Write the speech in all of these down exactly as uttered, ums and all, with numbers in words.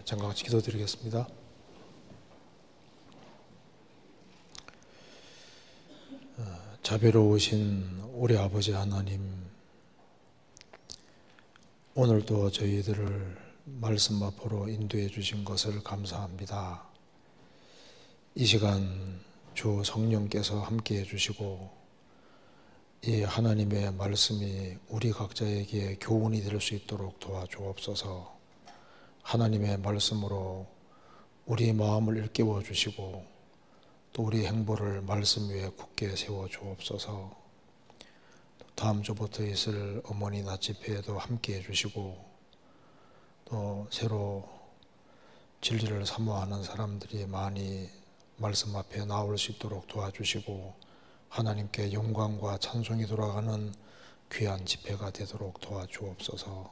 잠깐 같이 기도드리겠습니다. 자비로우신 우리 아버지 하나님, 오늘도 저희들을 말씀 앞으로 인도해 주신 것을 감사합니다. 이 시간 주 성령께서 함께해 주시고 이 하나님의 말씀이 우리 각자에게 교훈이 될 수 있도록 도와주옵소서. 하나님의 말씀으로 우리 마음을 일깨워 주시고 또 우리 행보를 말씀 위에 굳게 세워 주옵소서. 다음 주부터 있을 어머니 낮 집회에도 함께해 주시고 또 새로 진리를 사모하는 사람들이 많이 말씀 앞에 나올 수 있도록 도와주시고 하나님께 영광과 찬송이 돌아가는 귀한 집회가 되도록 도와주옵소서.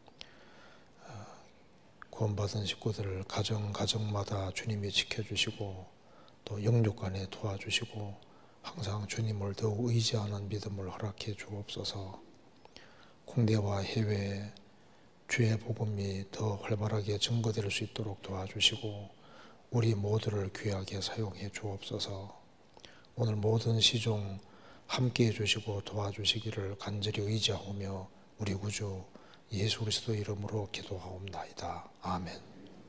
구원받은 식구들을 가정 가정마다 주님이 지켜주시고 또 영육간에 도와주시고 항상 주님을 더욱 의지하는 믿음을 허락해 주옵소서. 국내와 해외에 주의 복음이 더 활발하게 증거될 수 있도록 도와주시고 우리 모두를 귀하게 사용해 주옵소서. 오늘 모든 시종 함께해 주시고 도와주시기를 간절히 의지하오며 우리 구주 예수 그리스도 이름으로 기도하옵나이다. 아멘.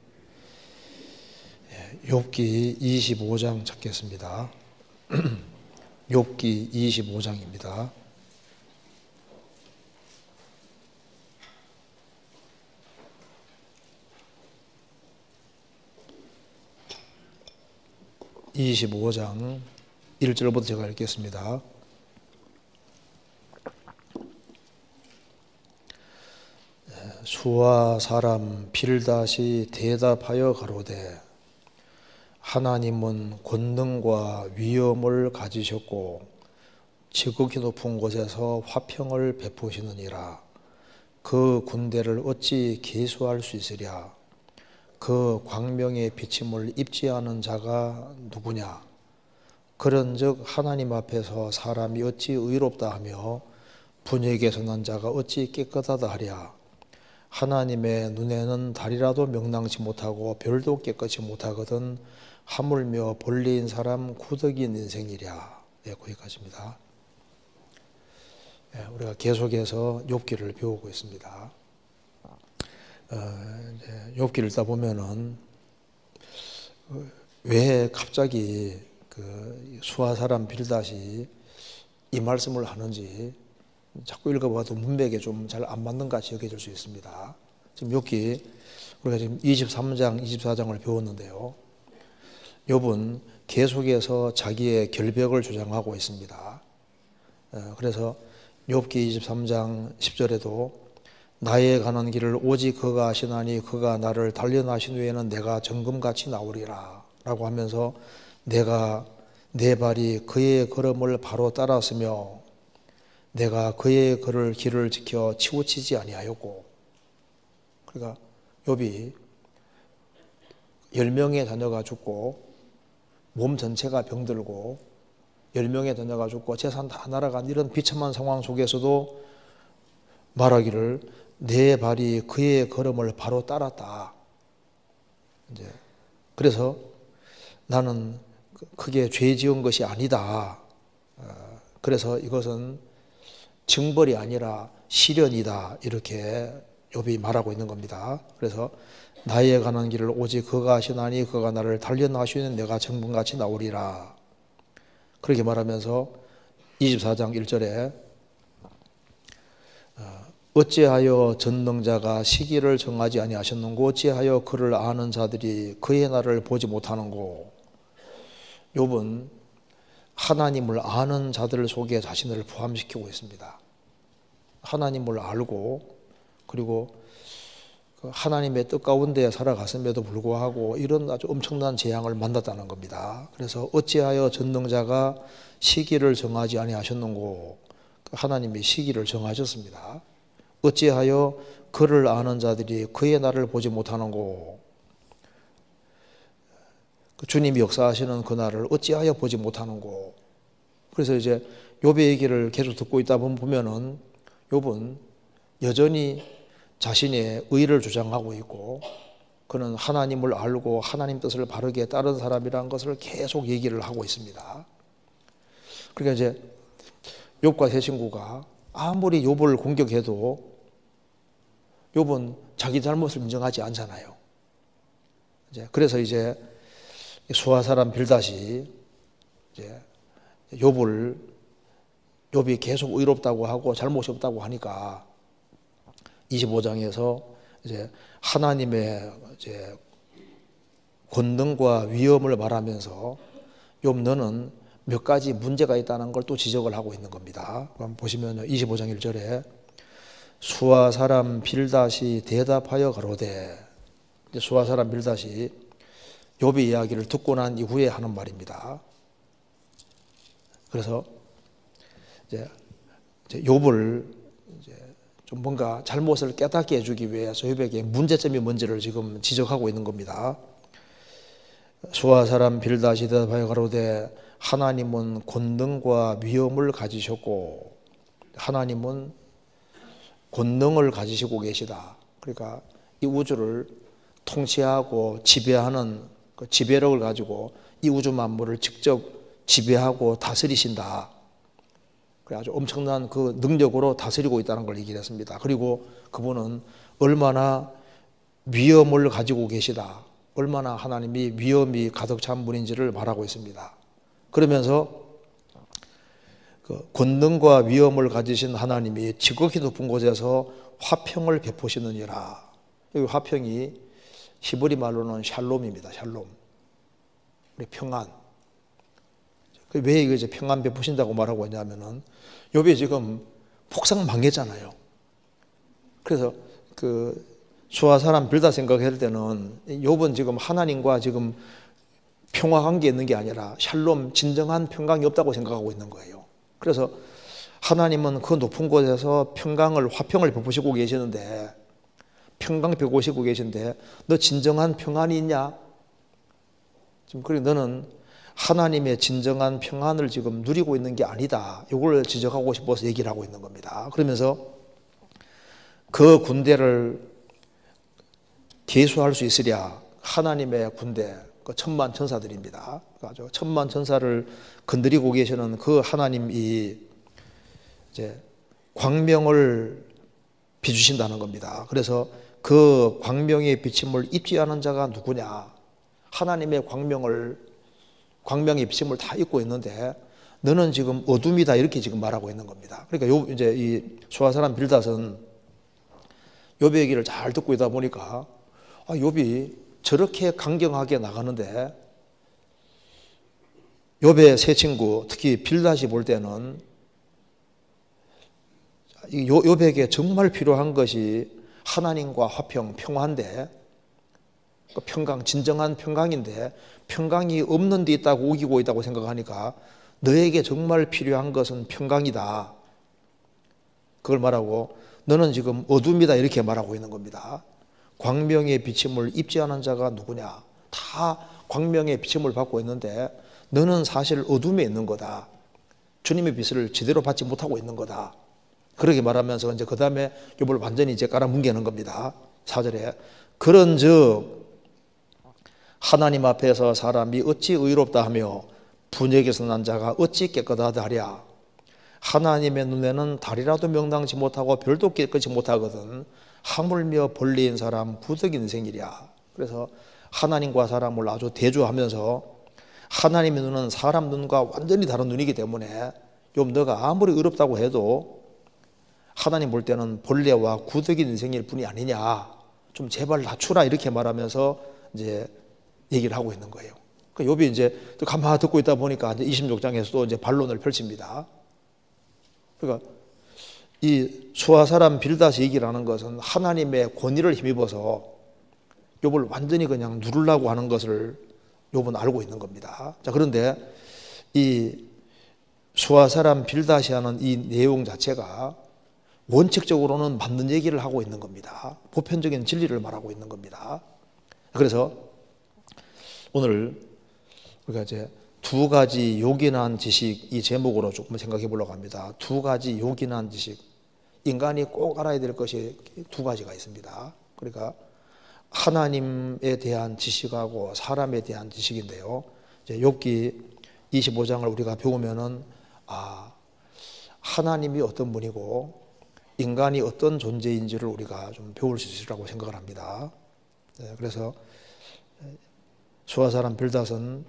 욥기 이십오 장 찾겠습니다. 욥기 이십오 장입니다. 이십오 장 일 절부터 제가 읽겠습니다. 수아 사람 빌닷이 대답하여 가로되 하나님은 권능과 위엄을 가지셨고 지극히 높은 곳에서 화평을 베푸시느니라. 그 군대를 어찌 계수할 수 있으랴. 그 광명의 비침을 입지 않은 자가 누구냐. 그런즉 하나님 앞에서 사람이 어찌 의롭다 하며 분역에서 난 자가 어찌 깨끗하다 하랴. 하나님의 눈에는 달이라도 명랑치 못하고 별도 깨끗이 못하거든 하물며 벌레인 사람 구덕인 인생이랴. 네, 거기까지입니다. 네, 우리가 계속해서 욥기를 배우고 있습니다. 어, 이제 욥기를 읽다 보면은 왜 갑자기 그 수아 사람 빌닷이 이 말씀을 하는지 자꾸 읽어봐도 문맥에 좀 잘 안 맞는 것 같이 여겨질 수 있습니다. 지금 욥기 우리가 지금 이십삼 장, 이십사 장을 배웠는데요. 욥은 계속해서 자기의 결백을 주장하고 있습니다. 그래서 욥기 이십삼 장 십 절에도 나의 가는 길을 오직 그가 아시나니 그가 나를 단련하신 후에는 내가 정금같이 나오리라 라고 하면서 내가 내 발이 그의 걸음을 바로 따랐으며 내가 그의 걸을 길을 지켜 치우치지 아니하였고, 그러니까 욥이 열 명의 자녀가 죽고 몸 전체가 병들고 열 명의 자녀가 죽고 재산 다 날아간 이런 비참한 상황 속에서도 말하기를 내 발이 그의 걸음을 바로 따랐다. 이제 그래서 나는 크게 죄 지은 것이 아니다. 그래서 이것은 징벌이 아니라 시련이다. 이렇게 욥이 말하고 있는 겁니다. 그래서 나의 가는 길을 오직 그가 하시나니 그가 나를 단련하시는 내가 정금같이 나오리라. 그렇게 말하면서 이십사 장 일 절에 어찌하여 전능자가 시기를 정하지 아니하셨는고 어찌하여 그를 아는 자들이 그의 날을 보지 못하는고. 욥은 하나님을 아는 자들 속에 자신을 포함시키고 있습니다. 하나님을 알고 그리고 하나님의 뜻 가운데 살아갔음에도 불구하고 이런 아주 엄청난 재앙을 만났다는 겁니다. 그래서 어찌하여 전능자가 시기를 정하지 아니하셨는고. 하나님이 시기를 정하셨습니다. 어찌하여 그를 아는 자들이 그의 날을 보지 못하는고. 주님이 역사하시는 그 날을 어찌하여 보지 못하는고. 그래서 이제 욥의 얘기를 계속 듣고 있다 보면은 욥은 여전히 자신의 의를 주장하고 있고 그는 하나님을 알고 하나님 뜻을 바르게 따른 사람이라는 것을 계속 얘기를 하고 있습니다. 그러니까 이제 욥과 세 친구가 아무리 욥을 공격해도 욥은 자기 잘못을 인정하지 않잖아요. 이제 그래서 이제 수아 사람 빌닷이 이제 욥을 욥이 계속 의롭다고 하고 잘못이 없다고 하니까 이십오 장에서 이제 하나님의 이제 권능과 위엄을 말하면서 욥 너는 몇 가지 문제가 있다는 걸 또 지적을 하고 있는 겁니다. 그럼 보시면 이십오 장 일 절에 수아 사람 빌닷이 대답하여 가로되, 수아 사람 빌닷이 욥의 이야기를 듣고 난 이후에 하는 말입니다. 그래서 이제 욥을 이제 좀 뭔가 잘못을 깨닫게 해주기 위해서 욥에게 문제점이 뭔지를 지금 지적하고 있는 겁니다. 수아 사람 빌닷이 대답하여 가로되 하나님은 권능과 위엄을 가지셨고, 하나님은 권능을 가지시고 계시다. 그러니까 이 우주를 통치하고 지배하는 그 지배력을 가지고 이 우주 만물을 직접 지배하고 다스리신다. 아주 엄청난 그 능력으로 다스리고 있다는 걸 얘기를 했습니다. 그리고 그분은 얼마나 위엄을 가지고 계시다, 얼마나 하나님이 위엄이 가득 찬 분인지를 말하고 있습니다. 그러면서 그 권능과 위엄을 가지신 하나님이 지극히 높은 곳에서 화평을 베푸시느니라. 여기 화평이 히브리 말로는 샬롬입니다. 샬롬. 우리 평안. 왜 이거 이제 평안 베푸신다고 말하고 있냐면은 욥이 지금 폭삭 망했잖아요. 그래서 그 수아 사람 빌닷 생각할 때는 욥은 지금 하나님과 지금 평화 관계에 있는 게 아니라 샬롬, 진정한 평강이 없다고 생각하고 있는 거예요. 그래서 하나님은 그 높은 곳에서 평강을, 화평을 베푸시고 계시는데, 평강 베푸시고 계신데 너 진정한 평안이 있냐? 지금 그리고 너는 하나님의 진정한 평안을 지금 누리고 있는 게 아니다. 이걸 지적하고 싶어서 얘기를 하고 있는 겁니다. 그러면서 그 군대를 계수할 수 있으랴. 하나님의 군대, 그 천만 천사들입니다. 아주 천만 천사를 건드리고 계시는 그 하나님이 이제 광명을 비주신다는 겁니다. 그래서 그 광명의 비침을 입지 않은 자가 누구냐? 하나님의 광명을 광명의 비침을 다 입고 있는데 너는 지금 어둠이다, 이렇게 지금 말하고 있는 겁니다. 그러니까 요 이제 이 수아 사람 빌닷은 욥의 얘기를 잘 듣고 있다 보니까 아, 욥이 저렇게 강경하게 나가는데 욥의 세 친구, 특히 빌닷이 볼 때는 욥에게 정말 필요한 것이 하나님과 화평, 평화인데, 평강, 진정한 평강인데 평강이 없는 데 있다고 우기고 있다고 생각하니까 너에게 정말 필요한 것은 평강이다. 그걸 말하고 너는 지금 어둠이다, 이렇게 말하고 있는 겁니다. 광명의 비침을 입지 않은 자가 누구냐? 다 광명의 비침을 받고 있는데 너는 사실 어둠에 있는 거다. 주님의 빛을 제대로 받지 못하고 있는 거다. 그렇게 말하면서 이제 그 다음에 욥을 완전히 이제 깔아뭉개는 겁니다. 사 절에 그런즉 하나님 앞에서 사람이 어찌 의롭다 하며 분역에서 난 자가 어찌 깨끗하다 하랴. 하나님의 눈에는 달이라도 명랑치 못하고 별도 깨끗이 못하거든 하물며 벌리인 사람 구덕 인생이랴. 그래서 하나님과 사람을 아주 대조하면서 하나님의 눈은 사람 눈과 완전히 다른 눈이기 때문에 욥 너가 아무리 의롭다고 해도 하나님 볼 때는 벌레와 구덕인 인생일 뿐이 아니냐. 좀 제발 낮추라, 이렇게 말하면서 이제 얘기를 하고 있는 거예요. 그 욥이 이제 또 가만히 듣고 있다 보니까 이제 이십육 장에서도 이제 반론을 펼칩니다. 그러니까 이 수아 사람 빌닷이 얘기를 하는 것은 하나님의 권위를 힘입어서 욥을 완전히 그냥 누르려고 하는 것을 욥은 알고 있는 겁니다. 자, 그런데 이 수아 사람 빌닷이 하는 이 내용 자체가 원칙적으로는 맞는 얘기를 하고 있는 겁니다. 보편적인 진리를 말하고 있는 겁니다. 그래서 오늘 우리가 이제 두 가지 요긴한 지식, 이 제목으로 조금 생각해 보려고 합니다. 두 가지 요긴한 지식. 인간이 꼭 알아야 될 것이 두 가지가 있습니다. 그러니까 하나님에 대한 지식하고 사람에 대한 지식인데요. 이제 욥기 이십오 장을 우리가 배우면은 아, 하나님이 어떤 분이고 인간이 어떤 존재인지를 우리가 좀 배울 수 있으리라고 생각을 합니다. 네, 그래서 수아 사람 빌닷은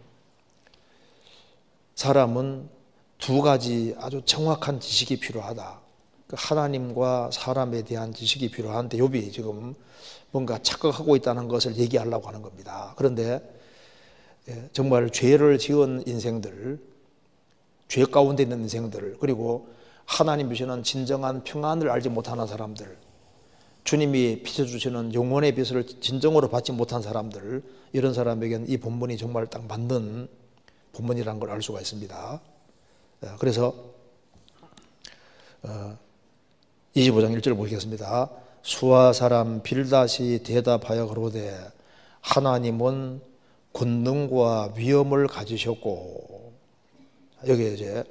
사람은 두 가지 아주 정확한 지식이 필요하다. 하나님과 사람에 대한 지식이 필요한데 욥이 지금 뭔가 착각하고 있다는 것을 얘기하려고 하는 겁니다. 그런데 정말 죄를 지은 인생들, 죄 가운데 있는 인생들, 그리고 하나님 주시는 진정한 평안을 알지 못하는 사람들, 주님이 비춰주시는 영원의 빛을 진정으로 받지 못한 사람들, 이런 사람에게는 이 본문이 정말 딱 맞는 본문이라는 걸 알 수가 있습니다. 그래서 이십오 장 일 절 보겠습니다. 수아 사람 빌닷이 대답하여 가로되 하나님은 권능과 위엄을 가지셨고, 여기 이제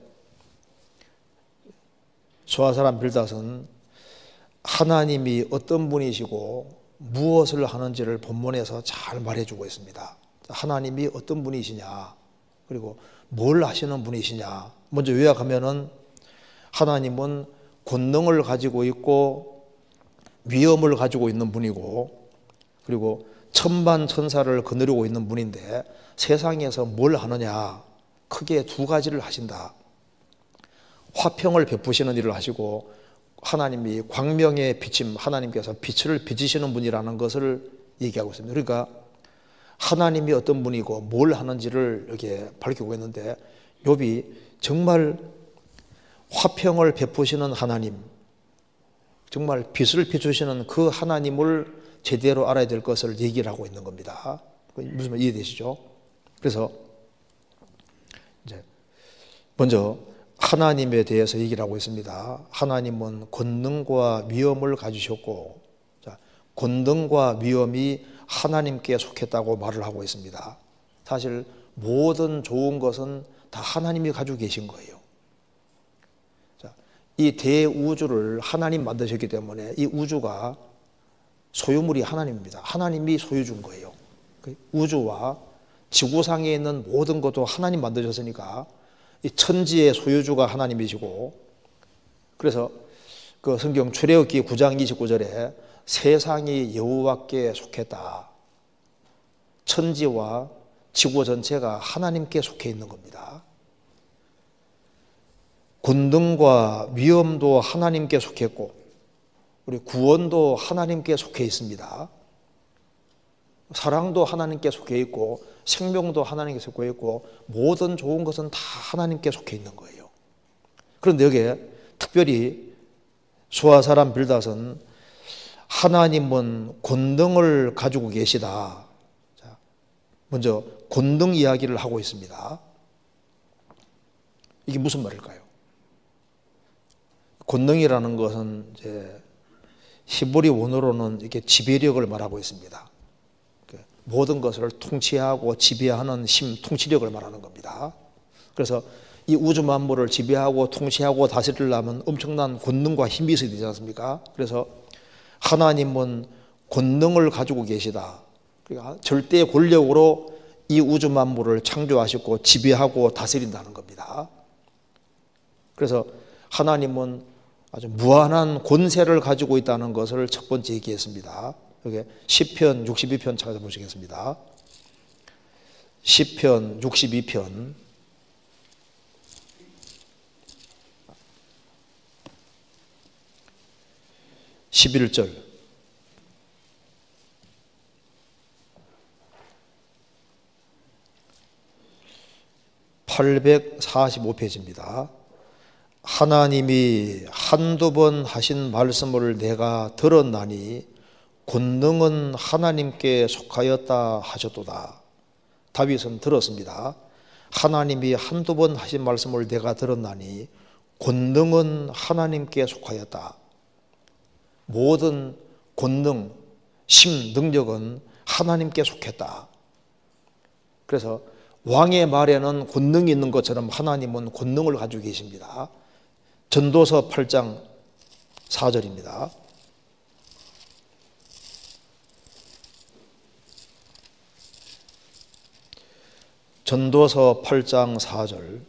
수아 사람 빌닷은 하나님이 어떤 분이시고 무엇을 하는지를 본문에서 잘 말해주고 있습니다. 하나님이 어떤 분이시냐, 그리고 뭘 하시는 분이시냐. 먼저 요약하면은 하나님은 권능을 가지고 있고 위엄을 가지고 있는 분이고, 그리고 천만 천사를 거느리고 있는 분인데 세상에서 뭘 하느냐, 크게 두 가지를 하신다. 화평을 베푸시는 일을 하시고, 하나님이 광명의 비침, 하나님께서 빛을 비치시는 분이라는 것을 얘기하고 있습니다. 그러니까 하나님이 어떤 분이고 뭘 하는지를 이렇게 밝히고 있는데, 욥이 정말 화평을 베푸시는 하나님, 정말 빛을 비추시는 그 하나님을 제대로 알아야 될 것을 얘기를 하고 있는 겁니다. 무슨 말 이해되시죠? 그래서 이제 먼저 하나님에 대해서 얘기를 하고 있습니다. 하나님은 권능과 위엄을 가지셨고, 자, 권능과 위엄이 하나님께 속했다고 말을 하고 있습니다. 사실 모든 좋은 것은 다 하나님이 가지고 계신 거예요. 자, 이 대우주를 하나님 만드셨기 때문에 이 우주가 소유물이 하나님입니다. 하나님이 소유 준 거예요. 우주와 지구상에 있는 모든 것도 하나님 만드셨으니까 이 천지의 소유주가 하나님이시고, 그래서 그 성경 출애굽기 구 장 이십구 절에 세상이 여호와께 속했다. 천지와 지구 전체가 하나님께 속해 있는 겁니다. 권능과 위엄도 하나님께 속했고, 우리 구원도 하나님께 속해 있습니다. 사랑도 하나님께 속해 있고, 생명도 하나님께 속해 있고, 모든 좋은 것은 다 하나님께 속해 있는 거예요. 그런데 여기에 특별히 수아 사람 빌닷은 하나님은 권능을 가지고 계시다. 자, 먼저 권능 이야기를 하고 있습니다. 이게 무슨 말일까요? 권능이라는 것은 이제 히브리 원어로는 이렇게 지배력을 말하고 있습니다. 모든 것을 통치하고 지배하는 힘, 통치력을 말하는 겁니다. 그래서 이 우주 만물을 지배하고 통치하고 다스리려면 엄청난 권능과 힘이 있어야 되지 않습니까? 그래서 하나님은 권능을 가지고 계시다. 그러니까 절대 권력으로 이 우주 만물을 창조하셨고 지배하고 다스린다는 겁니다. 그래서 하나님은 아주 무한한 권세를 가지고 있다는 것을 첫 번째 얘기했습니다. 여기 시편 육십이 편 찾아보시겠습니다. 시편 육십이 편 십일 절. 팔백사십오 페이지입니다. 하나님이 한두 번 하신 말씀을 내가 들었나니 권능은 하나님께 속하였다 하셨도다. 다윗은 들었습니다. 하나님이 한두 번 하신 말씀을 내가 들었나니 권능은 하나님께 속하였다. 모든 권능, 심, 능력은 하나님께 속했다. 그래서 왕의 말에는 권능이 있는 것처럼 하나님은 권능을 가지고 계십니다. 전도서 팔 장 사 절입니다. 전도서 팔 장 사 절.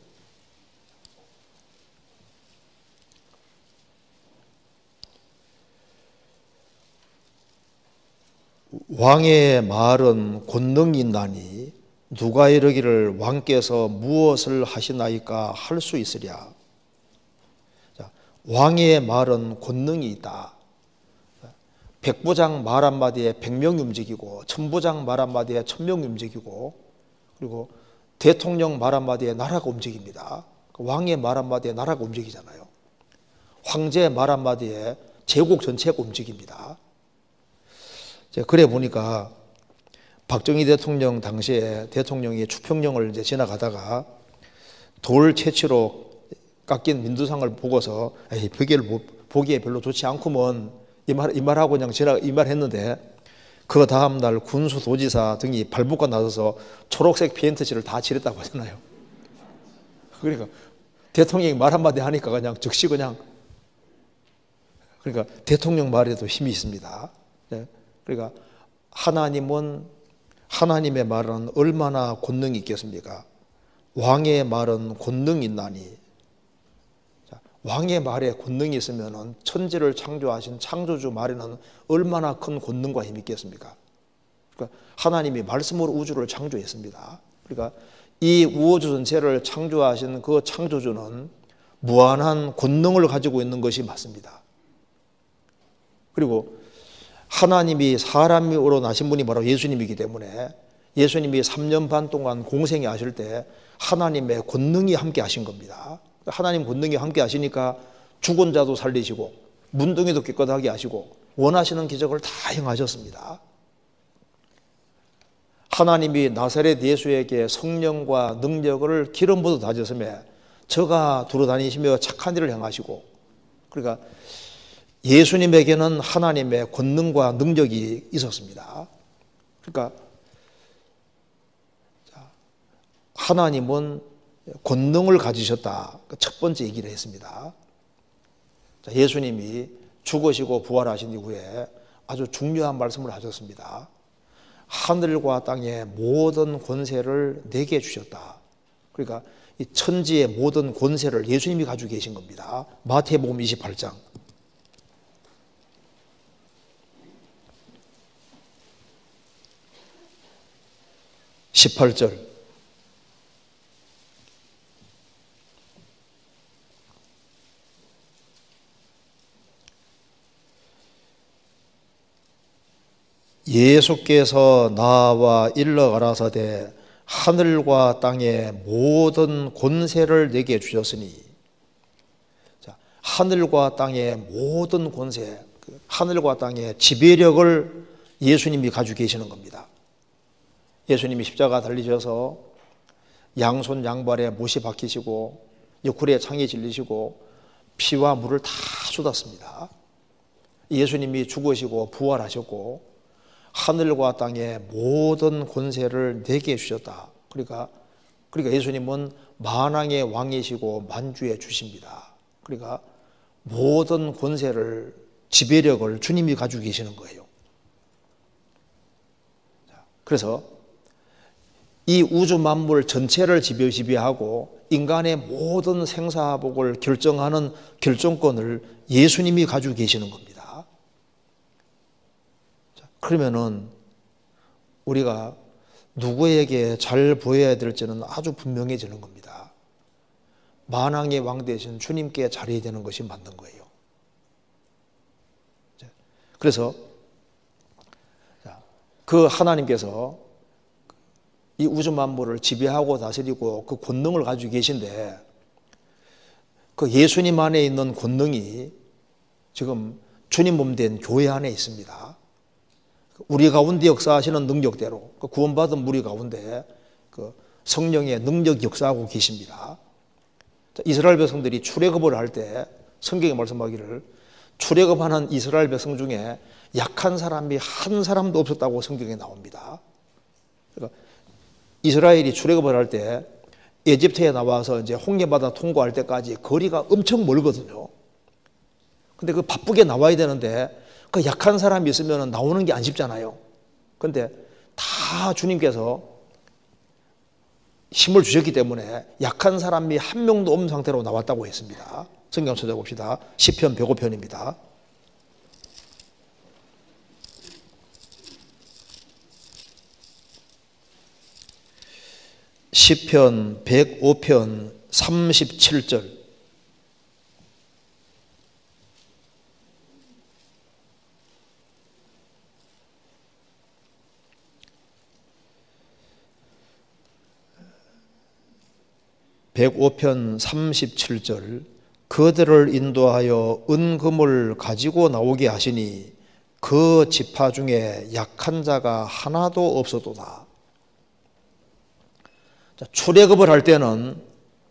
왕의 말은 권능이 있나니 누가 이르기를 왕께서 무엇을 하시나이까 할 수 있으랴. 자, 왕의 말은 권능이 있다. 백부장 말 한마디에 백명이 움직이고 천부장 말 한마디에 천명이 움직이고 그리고 대통령 말 한마디에 나라가 움직입니다. 왕의 말 한마디에 나라가 움직이잖아요. 황제의 말 한마디에 제국 전체가 움직입니다. 그래 보니까 박정희 대통령 당시에 대통령이 추평령을 이제 지나가다가 돌 채취로 깎인 민두상을 보고서 에이, 보기에 별로 좋지 않구먼 이 말, 이 말하고 그냥 지나, 이 말 했는데 그 다음날 군수도지사 등이 발붙고 나서서 초록색 페인트 칠을 다 칠했다고 하잖아요. 그러니까 대통령이 말 한마디 하니까 그냥 즉시 그냥 그러니까 대통령 말에도 힘이 있습니다. 그러니까 하나님은 하나님의 말은 얼마나 권능이 있겠습니까? 왕의 말은 권능이 있나니 왕의 말에 권능이 있으면 천지를 창조하신 창조주 말에는 얼마나 큰 권능과 힘이 있겠습니까? 그러니까 하나님이 말씀으로 우주를 창조했습니다. 그러니까 이 우주 전체를 창조하신 그 창조주는 무한한 권능을 가지고 있는 것이 맞습니다. 그리고 하나님이 사람으로 나신 분이 바로 예수님이기 때문에 예수님이 삼 년 반 동안 공생에 하실 때 하나님의 권능이 함께 하신 겁니다. 하나님 권능이 함께 하시니까 죽은 자도 살리시고 문둥이도 깨끗하게 하시고 원하시는 기적을 다 행하셨습니다. 하나님이 나사렛 예수에게 성령과 능력을 기름 부어 다졌음에 저가 두루다니시며 착한 일을 행하시고 그러니까 예수님에게는 하나님의 권능과 능력이 있었습니다. 그러니까 하나님은 권능을 가지셨다. 첫 번째 얘기를 했습니다. 예수님이 죽으시고 부활하신 이후에 아주 중요한 말씀을 하셨습니다. 하늘과 땅의 모든 권세를 내게 주셨다. 그러니까 이 천지의 모든 권세를 예수님이 가지고 계신 겁니다. 마태복음 이십팔 장. 십팔 절. 예수께서 나와 일러 가라사대 하늘과 땅의 모든 권세를 내게 주셨으니 자, 하늘과 땅의 모든 권세, 하늘과 땅의 지배력을 예수님이 가지고 계시는 겁니다. 예수님이 십자가 달리셔서 양손 양발에 못이 박히시고 옆구리에 창이 질리시고 피와 물을 다 쏟았습니다. 예수님이 죽으시고 부활하셨고 하늘과 땅의 모든 권세를 내게 주셨다. 그러니까 그러니까 예수님은 만왕의 왕이시고 만주의 주십니다. 그러니까 모든 권세를 지배력을 주님이 가지고 계시는 거예요. 그래서 이 우주 만물 전체를 지배하고 인간의 모든 생사복을 결정하는 결정권을 예수님이 가지고 계시는 겁니다. 그러면은 우리가 누구에게 잘 보여야 될지는 아주 분명해지는 겁니다. 만왕의 왕 대신 주님께 잘해야 되는 것이 맞는 거예요. 그래서 그 하나님께서 이 우주 만물을 지배하고 다스리고 그 권능을 가지고 계신데 그 예수님 안에 있는 권능이 지금 주님 몸 된 교회 안에 있습니다. 우리 가운데 역사하시는 능력대로 그 구원받은 우리 가운데 그 성령의 능력 역사하고 계십니다. 이스라엘 백성들이 출애굽을 할 때 성경에 말씀하기를 출애굽하는 이스라엘 백성 중에 약한 사람이 한 사람도 없었다고 성경에 나옵니다. 그러니까 이스라엘이 출애굽을 할 때 에집트에 나와서 이제 홍해바다 통과할 때까지 거리가 엄청 멀거든요. 근데 그 바쁘게 나와야 되는데 그 약한 사람이 있으면 나오는 게 안 쉽잖아요. 근데 다 주님께서 힘을 주셨기 때문에 약한 사람이 한 명도 없는 상태로 나왔다고 했습니다. 성경 찾아봅시다. 시편 백오 편입니다. 시편 백오 편 삼십칠 절. 백오 편 삼십칠 절. 그들을 인도하여 은금을 가지고 나오게 하시니 그 지파 중에 약한 자가 하나도 없어도다. 자, 출애굽을 할 때는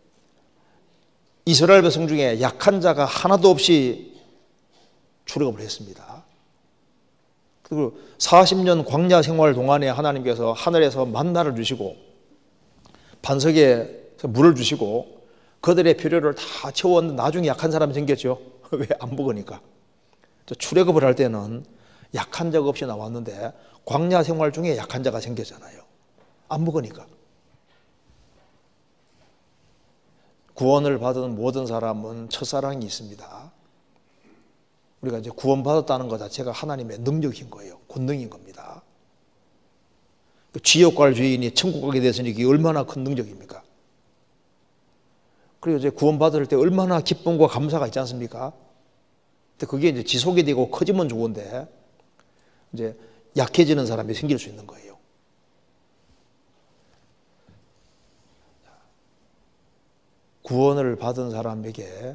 이스라엘 백성 중에 약한 자가 하나도 없이 출애굽을 했습니다. 그리고 사십 년 광야 생활 동안에 하나님께서 하늘에서 만나를 주시고 반석에 물을 주시고 그들의 필요를 다 채웠는데 나중에 약한 사람이 생겼죠. 왜? 안 먹으니까. 출애굽을 할 때는 약한 자가 없이 나왔는데 광야 생활 중에 약한 자가 생겼잖아요. 안 먹으니까. 구원을 받은 모든 사람은 첫사랑이 있습니다. 우리가 이제 구원받았다는 것 자체가 하나님의 능력인 거예요. 권능인 겁니다. 지옥 갈 죄인이 천국 가게 됐으니 이게 얼마나 큰 능력입니까? 그리고 이제 구원받을 때 얼마나 기쁨과 감사가 있지 않습니까? 근데 그게 이제 지속이 되고 커지면 좋은데 이제 약해지는 사람이 생길 수 있는 거예요. 구원을 받은 사람에게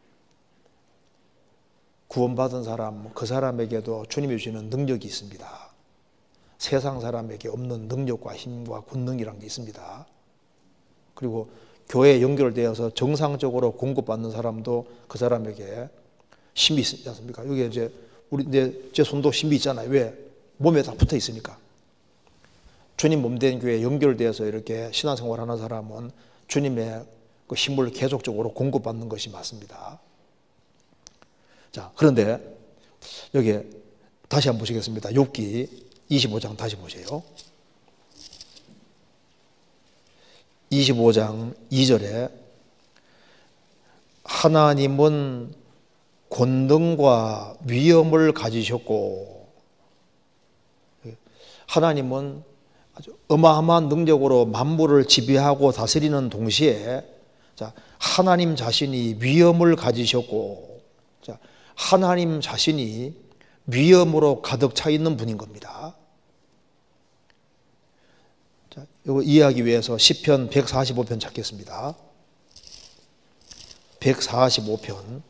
구원받은 사람, 그 사람에게도 주님이 주시는 능력이 있습니다. 세상 사람에게 없는 능력과 힘과 권능이란 게 있습니다. 그리고 교회에 연결되어서 정상적으로 공급받는 사람도 그 사람에게 힘이 있지 않습니까? 여기 이제 우리 내 제 손도 힘이 있잖아요. 왜? 몸에 다 붙어 있으니까. 주님 몸된 교회에 연결되어서 이렇게 신앙생활하는 사람은 주님의 그 힘을 계속적으로 공급받는 것이 맞습니다. 자, 그런데 여기 다시 한번 보시겠습니다. 욥기 이십오 장 다시 보세요. 이십오 장 이 절에 하나님은 권능과 위엄을 가지셨고, 하나님은 아주 어마어마한 능력으로 만물을 지배하고 다스리는 동시에 자, 하나님 자신이 위엄을 가지셨고, 자, 하나님 자신이 위엄으로 가득 차 있는 분인 겁니다. 자, 이거 이해하기 위해서 시편 백사십오 편 찾겠습니다. 백사십오 편.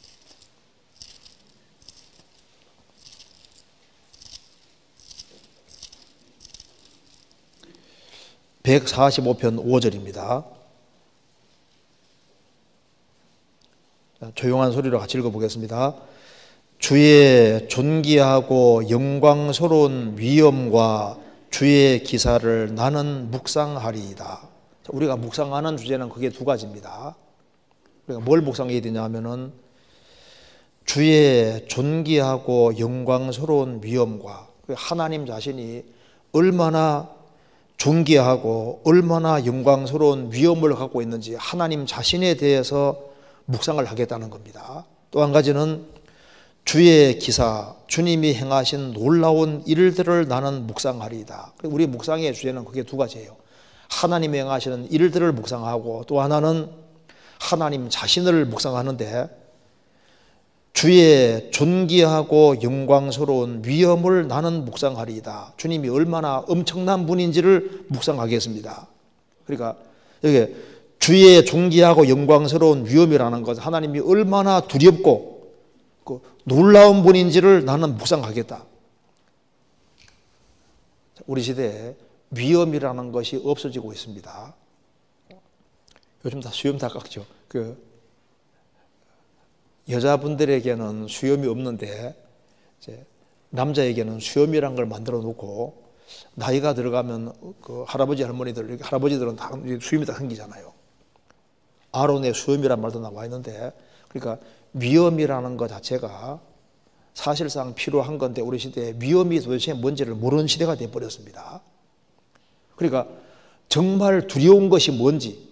백사십오 편 오 절입니다. 자, 조용한 소리로 같이 읽어보겠습니다. 주의 존귀하고 영광스러운 위엄과 주의 기사를 나는 묵상하리이다. 우리가 묵상하는 주제는 그게 두 가지입니다. 우리가 뭘 묵상해야 되냐 하면은 주의 존귀하고 영광스러운 위엄과 하나님 자신이 얼마나 존귀하고 얼마나 영광스러운 위엄을 갖고 있는지 하나님 자신에 대해서 묵상을 하겠다는 겁니다. 또 한 가지는 주의 기사, 주님이 행하신 놀라운 일들을 나는 묵상하리이다. 우리 묵상의 주제는 그게 두 가지예요. 하나님이 행하시는 일들을 묵상하고 또 하나는 하나님 자신을 묵상하는데 주의 존귀하고 영광스러운 위엄을 나는 묵상하리이다. 주님이 얼마나 엄청난 분인지를 묵상하겠습니다. 그러니까 여기 주의 존귀하고 영광스러운 위엄이라는 것은 하나님이 얼마나 두렵고 그 놀라운 분인지를 나는 묵상하겠다. 우리 시대에 위엄이라는 것이 없어지고 있습니다. 요즘 다 수염 다 깎죠. 그 여자분들에게는 수염이 없는데 이제 남자에게는 수염이란 걸 만들어 놓고 나이가 들어가면 그 할아버지 할머니들 할아버지들은 다 수염이 다 생기잖아요. 아론의 수염이란 말도 나와 있는데 그러니까 위엄이라는 것 자체가 사실상 필요한 건데 우리 시대에 위엄이 도대체 뭔지를 모르는 시대가 되어버렸습니다. 그러니까 정말 두려운 것이 뭔지,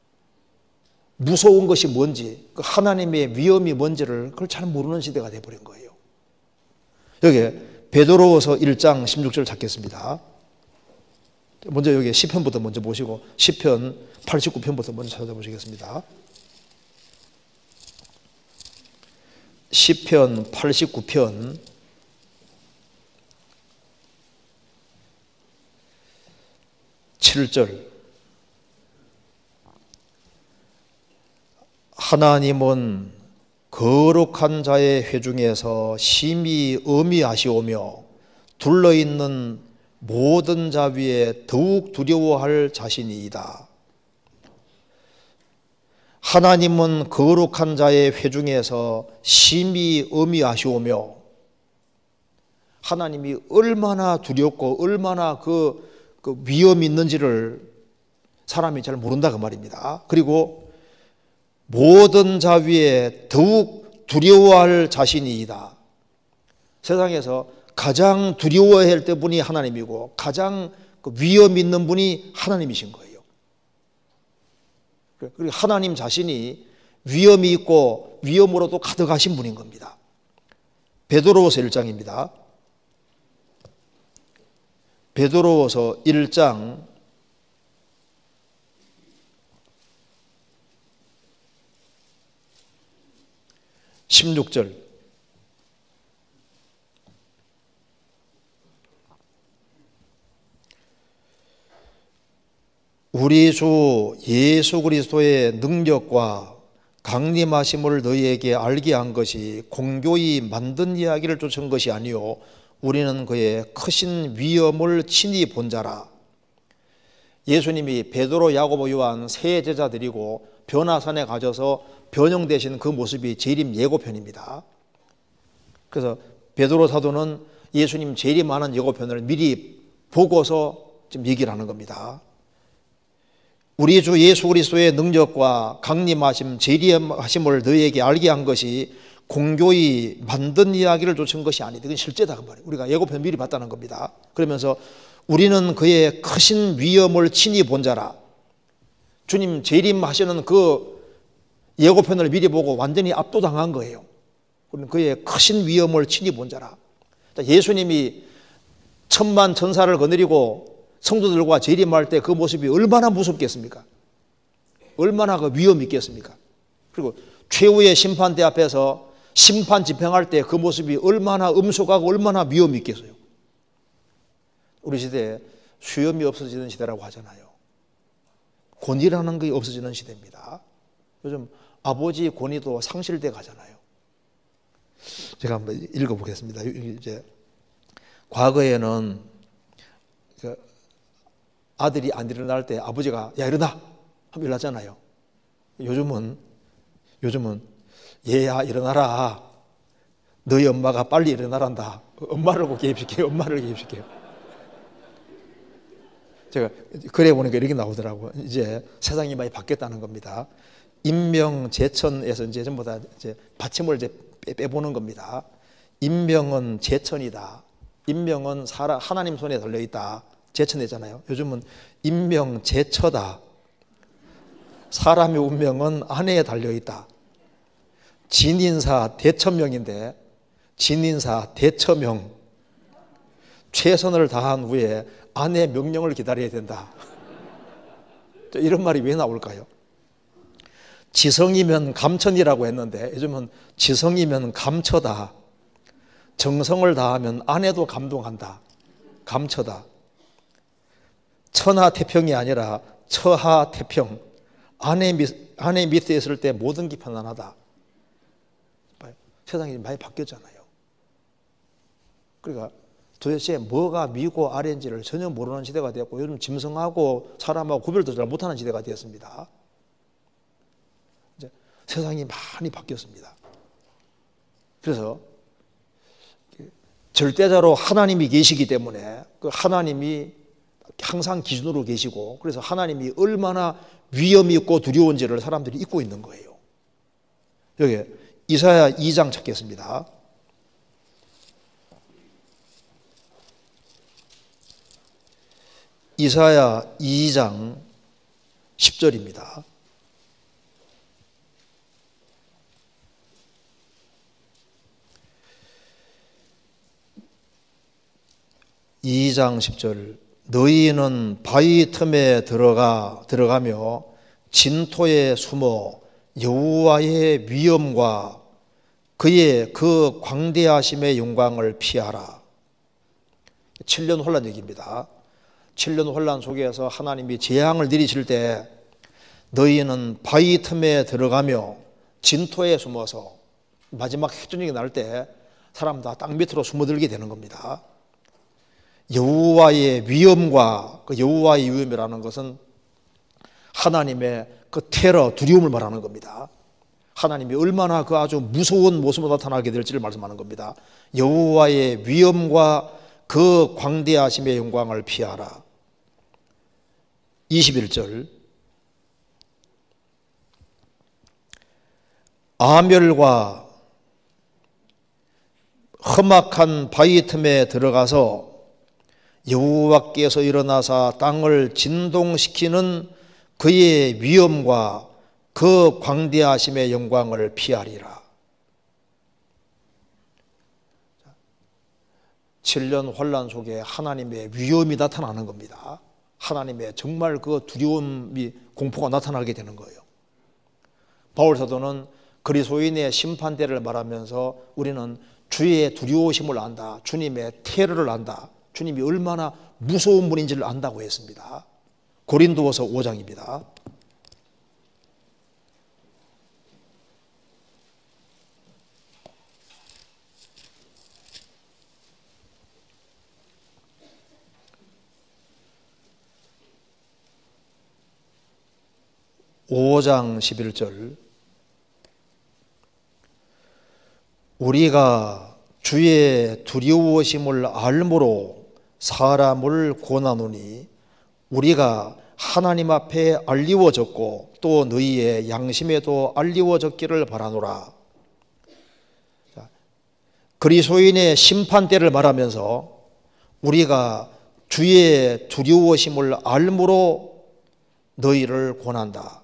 무서운 것이 뭔지, 그 하나님의 위엄이 뭔지를 그걸 잘 모르는 시대가 되어버린 거예요. 여기 베드로후서 일 장 십육 절 찾겠습니다. 먼저 여기 시편부터 먼저 보시고 시편 팔십구 편부터 먼저 찾아보시겠습니다. 시편 팔십구 편 칠 절. 하나님은 거룩한 자의 회중에서 심히 엄히하시오며 둘러있는 모든 자 위에 더욱 두려워할 자신이이다. 하나님은 거룩한 자의 회중에서 심히 엄히하시오며, 하나님이 얼마나 두렵고 얼마나 그, 그 위험이 있는지를 사람이 잘 모른다 그 말입니다. 그리고 모든 자 위에 더욱 두려워할 자신이이다. 세상에서 가장 두려워할 때 분이 하나님이고 가장 위험 있는 분이 하나님이신 거예요. 그리고 하나님 자신이 위험이 있고 위험으로도 가득하신 분인 겁니다. 베드로후서 일 장입니다. 베드로후서 일 장 십육 절. 우리 주 예수 그리스도의 능력과 강림하심을 너희에게 알게 한 것이 공교히 만든 이야기를 쫓은 것이 아니요 우리는 그의 크신 위엄을 친히 본 자라. 예수님이 베드로, 야고보, 요한 세 제자들이고 변화산에 가셔서 변형되신 그 모습이 재림 예고편입니다. 그래서 베드로 사도는 예수님 재림하는 예고편을 미리 보고서 지금 얘기를 하는 겁니다. 우리 주 예수 그리스도의 능력과 강림하심, 재림하심을 너희에게 알게 한 것이 공교히 만든 이야기를 쫓은 것이 아니다. 이건 실제다 그 말이에요. 우리가 예고편 미리 봤다는 겁니다. 그러면서 우리는 그의 크신 위엄을 친히 본 자라. 주님 재림하시는 그 예고편을 미리 보고 완전히 압도당한 거예요. 우리는 그의 크신 위엄을 친히 본 자라. 예수님이 천만 천사를 거느리고 성도들과 재림할 때 그 모습이 얼마나 무섭겠습니까? 얼마나 그 위험이 있겠습니까? 그리고 최후의 심판대 앞에서 심판 집행할 때 그 모습이 얼마나 엄숙하고 얼마나 위험이 있겠어요? 우리 시대에 수염이 없어지는 시대라고 하잖아요. 권위라는 게 없어지는 시대입니다. 요즘 아버지 권위도 상실돼 가잖아요. 제가 한번 읽어보겠습니다. 이제 과거에는 그 아들이 안 일어날 때 아버지가 야 일어나 하면 일어나잖아요. 요즘은 요즘은 얘야 일어나라. 너희 엄마가 빨리 일어나란다. 엄마를 꼭 개입시켜요. 엄마를 개입시켜요. 제가 그래 보니까 이렇게 나오더라고요. 이제 세상이 많이 바뀌었다는 겁니다. 임명 제천에서 이제 전부 다 이제 받침을 이제 빼보는 겁니다. 임명은 제천이다. 임명은 사람 하나님 손에 달려 있다. 제천이잖아요. 요즘은 임명 제처다. 사람의 운명은 아내에 달려 있다. 진인사 대처명인데 진인사 대처명. 최선을 다한 후에 아내의 명령을 기다려야 된다. 이런 말이 왜 나올까요? 지성이면 감천이라고 했는데 요즘은 지성이면 감처다. 정성을 다하면 아내도 감동한다. 감처다. 천하태평이 아니라 처하태평. 아내, 밑, 아내 밑에 있을 때 모든 게 편안하다. 세상이 많이 바뀌었잖아요. 그러니까 도대체 뭐가 위고 아래인지를 전혀 모르는 시대가 되었고 요즘 짐승하고 사람하고 구별도 잘 못하는 시대가 되었습니다. 이제 세상이 많이 바뀌었습니다. 그래서 절대자로 하나님이 계시기 때문에 그 하나님이 항상 기준으로 계시고 그래서 하나님이 얼마나 위험이 있고 두려운지를 사람들이 잊고 있는 거예요. 여기 이사야 이 장 찾겠습니다. 이사야 이 장 십 절입니다. 이 장 십 절. 너희는 바위 틈에 들어가 들어가며 진토에 숨어 여호와의 위엄과 그의 그 광대하심의 영광을 피하라. 칠 년 혼란 얘기입니다. 칠 년 혼란 속에서 하나님이 재앙을 내리실 때 너희는 바위 틈에 들어가며 진토에 숨어서, 마지막 핵전쟁이 날 때 사람 다 땅 밑으로 숨어들게 되는 겁니다. 여호와의 위엄과, 그 여호와의 위엄이라는 것은 하나님의 그 테러, 두려움을 말하는 겁니다. 하나님이 얼마나 그 아주 무서운 모습으로 나타나게 될지를 말씀하는 겁니다. 여호와의 위엄과 그 광대하심의 영광을 피하라. 이십일 절. 아멸과 험악한 바위 틈에 들어가서 여호와께서 일어나사 땅을 진동시키는 그의 위엄과 그 광대하심의 영광을 피하리라. 칠 년 혼란 속에 하나님의 위엄이 나타나는 겁니다. 하나님의 정말 그 두려움이, 공포가 나타나게 되는 거예요. 바울 사도는 그리스도인의 심판대를 말하면서 우리는 주의 두려우심을 안다, 주님의 테러를 안다, 주님이 얼마나 무서운 분인지를 안다고 했습니다. 고린도후서 오 장입니다. 오 장 십일 절. 우리가 주의 두려우심을 알므로 사람을 권하노니 우리가 하나님 앞에 알리워졌고 또 너희의 양심에도 알리워졌기를 바라노라. 그리스도인의 심판대를 말하면서 우리가 주의 두려우심을 알므로 너희를 권한다.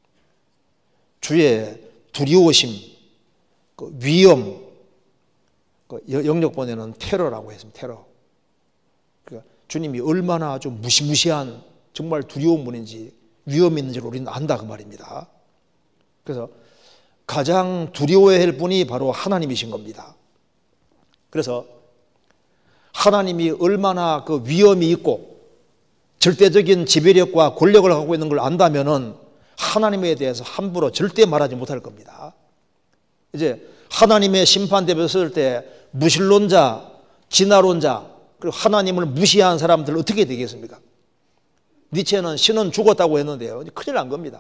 주의 두려우심, 그 위험, 그 영역번에는 테러라고 했습니다. 테러. 그러니까 주님이 얼마나 아주 무시무시한 정말 두려운 분인지, 위험이 있는지를 우리는 안다, 그 말입니다. 그래서 가장 두려워해야 할 분이 바로 하나님이신 겁니다. 그래서 하나님이 얼마나 그 위험이 있고 절대적인 지배력과 권력을 갖고 있는 걸 안다면은 하나님에 대해서 함부로 절대 말하지 못할 겁니다. 이제 하나님의 심판대에 설 때 무신론자, 진화론자, 그리고 하나님을 무시한 사람들 어떻게 되겠습니까? 니체는 신은 죽었다고 했는데요, 큰일 난 겁니다.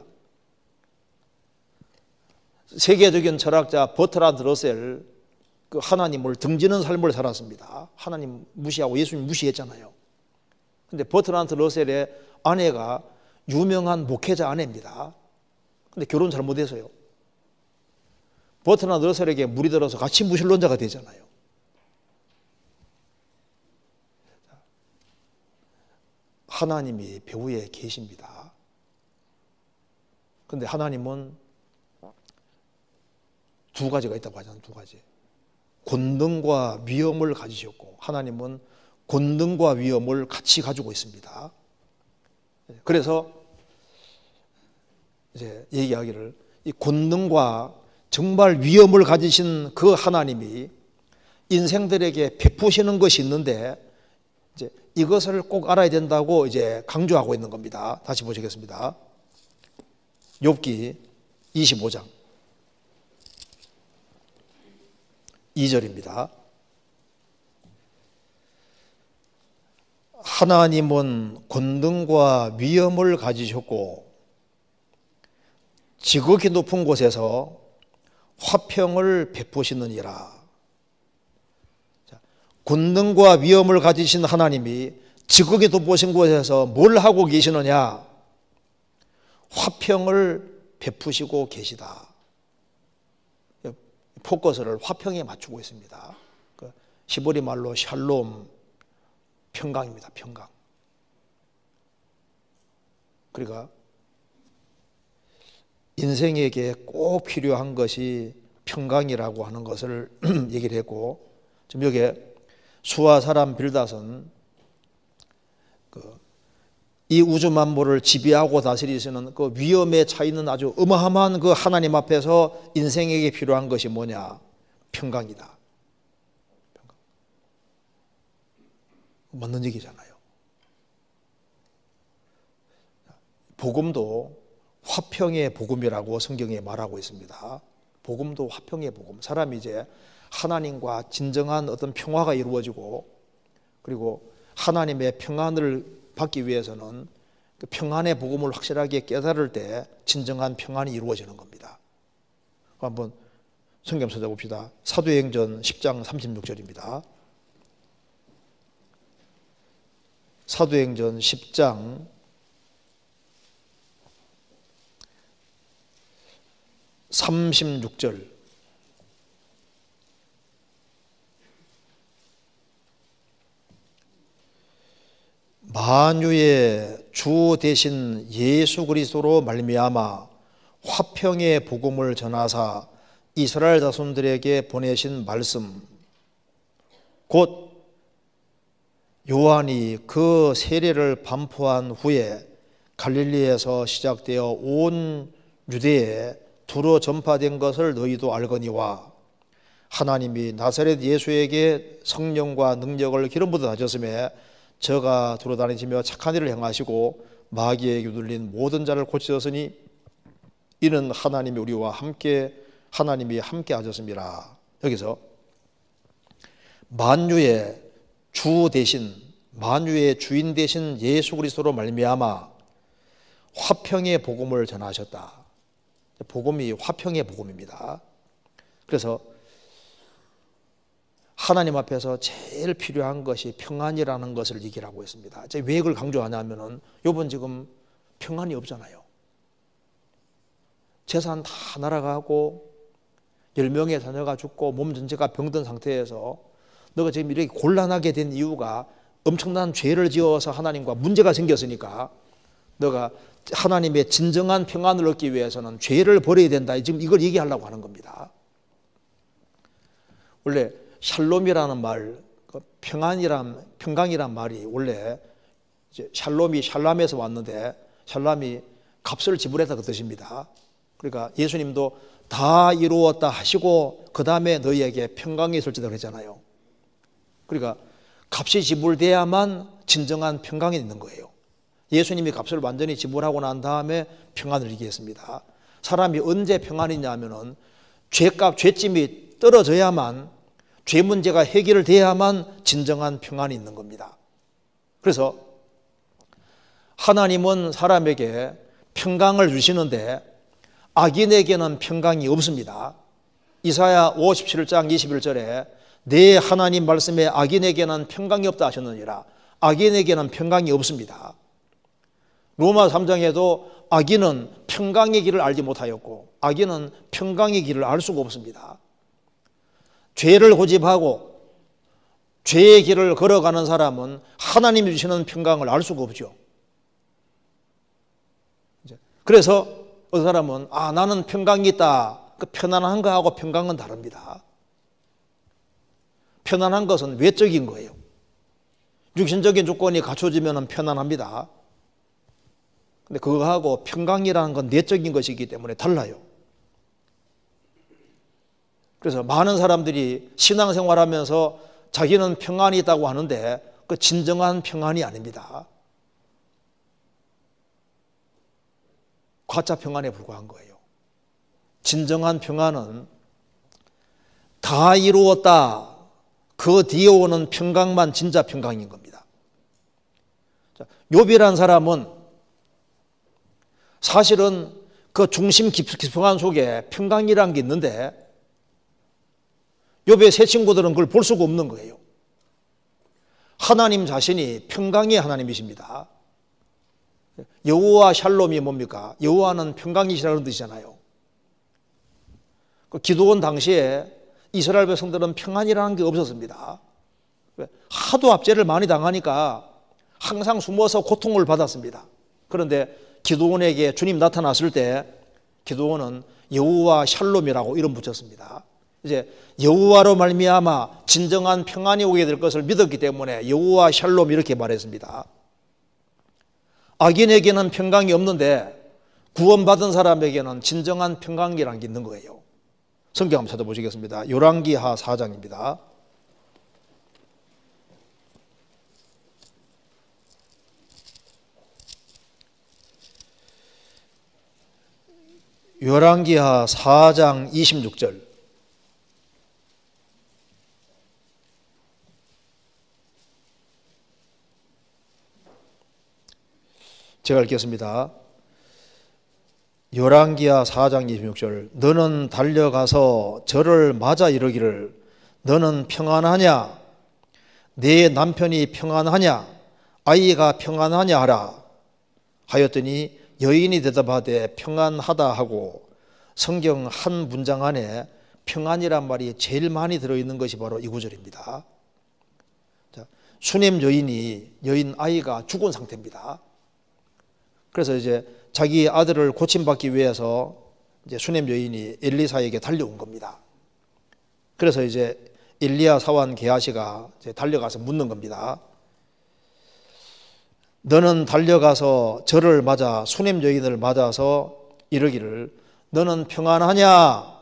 세계적인 철학자 버트란드 러셀, 그 하나님을 등지는 삶을 살았습니다. 하나님 무시하고 예수님 무시했잖아요. 근데 버트란드 러셀의 아내가 유명한 목회자 아내입니다. 근데 결혼 잘못해서요, 버트란드 러셀에게 물이 들어서 같이 무신론자가 되잖아요. 하나님이 배후에 계십니다. 그런데 하나님은 두 가지가 있다고 하잖아요. 두 가지. 권능과 위엄을 가지셨고 하나님은 권능과 위엄을 같이 가지고 있습니다. 그래서 이제 얘기하기를, 이 권능과 정말 위엄을 가지신 그 하나님이 인생들에게 베푸시는 것이 있는데 이제 이것을 꼭 알아야 된다고 이제 강조하고 있는 겁니다. 다시 보시겠습니다. 욥기 이십오 장 이 절입니다. 하나님은 권능과 위엄을 가지셨고 지극히 높은 곳에서 화평을 베푸시느니라. 권능과 위엄을 가지신 하나님이 지극히 높으신 곳에서 뭘 하고 계시느냐? 화평을 베푸시고 계시다. 포커스를 화평에 맞추고 있습니다. 히브리 말로 샬롬, 평강입니다. 평강. 그러니까 인생에게 꼭 필요한 것이 평강이라고 하는 것을 얘기를 했고, 지금 여기에 수와 사람 빌닷은 그 이 우주 만물을 지배하고 다스리시는 그 위엄에 차 있는 아주 어마어마한 그 하나님 앞에서 인생에게 필요한 것이 뭐냐? 평강이다. 평강. 맞는 얘기잖아요. 복음도 화평의 복음이라고 성경에 말하고 있습니다. 복음도 화평의 복음. 사람이 이제 하나님과 진정한 어떤 평화가 이루어지고, 그리고 하나님의 평안을 받기 위해서는 그 평안의 복음을 확실하게 깨달을 때 진정한 평안이 이루어지는 겁니다. 한번 성경 찾아봅시다. 사도행전 십 장 삼십육 절입니다. 사도행전 십 장 삼십육 절. 만유의 주 대신 예수 그리스도로 말미암아 화평의 복음을 전하사 이스라엘 자손들에게 보내신 말씀, 곧 요한이 그 세례를 반포한 후에 갈릴리에서 시작되어 온 유대에 두루 전파된 것을 너희도 알거니와, 하나님이 나사렛 예수에게 성령과 능력을 기름 부어 하셨음에 저가 돌아다니시며 착한 일을 행하시고 마귀에게 눌린 모든 자를 고치셨으니 이는 하나님이 우리와 함께 하나님이 함께 하셨습니다. 여기서 만유의 주 대신, 만유의 주인 대신 예수 그리스도로 말미암아 화평의 복음을 전하셨다. 복음이 화평의 복음입니다. 그래서 하나님 앞에서 제일 필요한 것이 평안이라는 것을 얘기를 하고 있습니다. 제가 왜 이걸 강조하냐면은 요번 지금 평안이 없잖아요. 재산 다 날아가고 열 명의 자녀가 죽고 몸 전체가 병든 상태에서 너가 지금 이렇게 곤란하게 된 이유가 엄청난 죄를 지어서 하나님과 문제가 생겼으니까 너가 하나님의 진정한 평안을 얻기 위해서는 죄를 버려야 된다. 지금 이걸 얘기하려고 하는 겁니다. 원래 샬롬이라는 말, 평안이란, 평강이란 말이 원래 이제 샬롬이 샬람에서 왔는데, 샬람이 값을 지불해서 그 뜻입니다. 그러니까 예수님도 다 이루었다 하시고 그 다음에 너희에게 평강이 있을지다 그랬잖아요. 그러니까 값이 지불돼야만 진정한 평강이 있는 거예요. 예수님이 값을 완전히 지불하고 난 다음에 평안을 얘기했습니다. 사람이 언제 평안이냐 하면은 죄값, 죄짐이 떨어져야만, 죄 문제가 해결돼야만 진정한 평안이 있는 겁니다. 그래서 하나님은 사람에게 평강을 주시는데 악인에게는 평강이 없습니다. 이사야 오십칠 장 이십일 절에 내 하나님 말씀에 악인에게는 평강이 없다 하셨느니라. 악인에게는 평강이 없습니다. 로마 삼 장에도 악인은 평강의 길을 알지 못하였고 악인은 평강의 길을 알 수가 없습니다. 죄를 고집하고 죄의 길을 걸어가는 사람은 하나님이 주시는 평강을 알 수가 없죠. 그래서 어떤 사람은 아 나는 평강이 있다. 그 편안한 거하고 평강은 다릅니다. 편안한 것은 외적인 거예요. 육신적인 조건이 갖춰지면 편안합니다. 근데 그거하고 평강이라는 건 내적인 것이기 때문에 달라요. 그래서 많은 사람들이 신앙생활하면서 자기는 평안이 있다고 하는데 그 진정한 평안이 아닙니다. 가짜 평안에 불과한 거예요. 진정한 평안은 다 이루었다. 그 뒤에 오는 평강만 진짜 평강인 겁니다. 욥이란 사람은 사실은 그 중심 깊숙한 속에 평강이라는 게 있는데 욥의 세 친구들은 그걸 볼 수가 없는 거예요. 하나님 자신이 평강의 하나님이십니다. 여호와 샬롬이 뭡니까? 여호와는 평강이시라는 뜻이잖아요. 그 기도원 당시에 이스라엘 백성들은 평안이라는 게 없었습니다. 하도 압제를 많이 당하니까 항상 숨어서 고통을 받았습니다. 그런데 기드온에게 주님 나타났을 때 기드온은 여호와 샬롬이라고 이름 붙였습니다. 이제 여호와로 말미암아 진정한 평안이 오게 될 것을 믿었기 때문에 여호와 샬롬 이렇게 말했습니다. 악인에게는 평강이 없는데 구원받은 사람에게는 진정한 평강이라는 게 있는 거예요. 성경 한번 찾아보시겠습니다. 열왕기하 사 장입니다. 열왕기하 사 장 이십육 절. 제가 읽겠습니다. 열왕기하 사 장 이십육 절. 너는 달려가서 저를 맞아 이르기를 너는 평안하냐? 네 남편이 평안하냐? 아이가 평안하냐 하라. 하였더니 여인이 대답하되 평안하다 하고, 성경 한 문장 안에 평안이란 말이 제일 많이 들어있는 것이 바로 이 구절입니다. 자, 수냄 여인이 여인 아이가 죽은 상태입니다. 그래서 이제 자기 아들을 고침받기 위해서 이제 수냄 여인이 엘리사에게 달려온 겁니다. 그래서 이제 엘리야 사환 게하시가 이제 달려가서 묻는 겁니다. 너는 달려가서 저를 맞아 수냄 여인을 맞아서 이르기를 너는 평안하냐?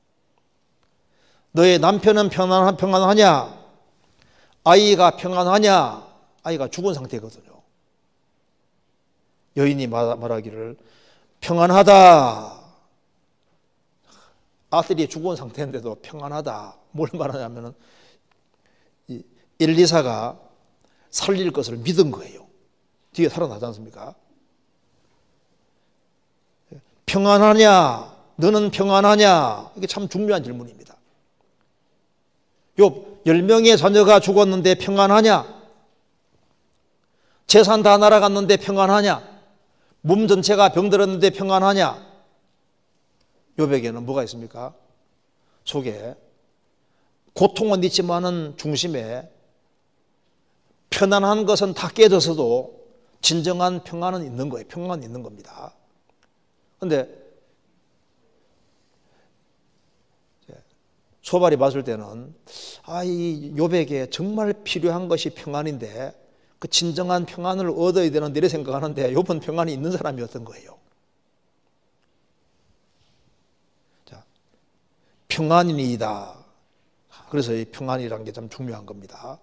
너의 남편은 평안, 평안하냐? 아이가 평안하냐? 아이가 죽은 상태거든요. 여인이 말하기를 평안하다. 아들이 죽은 상태인데도 평안하다. 뭘 말하냐면 엘리사가 살릴 것을 믿은 거예요. 뒤에 살아나지 않습니까? 평안하냐? 너는 평안하냐? 이게 참 중요한 질문입니다. 욥 열 명의 자녀가 죽었는데 평안하냐? 재산 다 날아갔는데 평안하냐? 몸 전체가 병들었는데 평안하냐? 욥에게는 뭐가 있습니까? 속에 고통은 있지만은 중심에 편안한 것은 다 깨져서도 진정한 평안은 있는 거예요. 평안은 있는 겁니다. 그런데 소발이 봤을 때는 아, 이 욥에게 정말 필요한 것이 평안인데 그 진정한 평안을 얻어야 되는데 이렇게 생각하는데 욥은 평안이 있는 사람이었던 거예요. 자, 평안이다. 그래서 이 평안이라는 게 참 중요한 겁니다.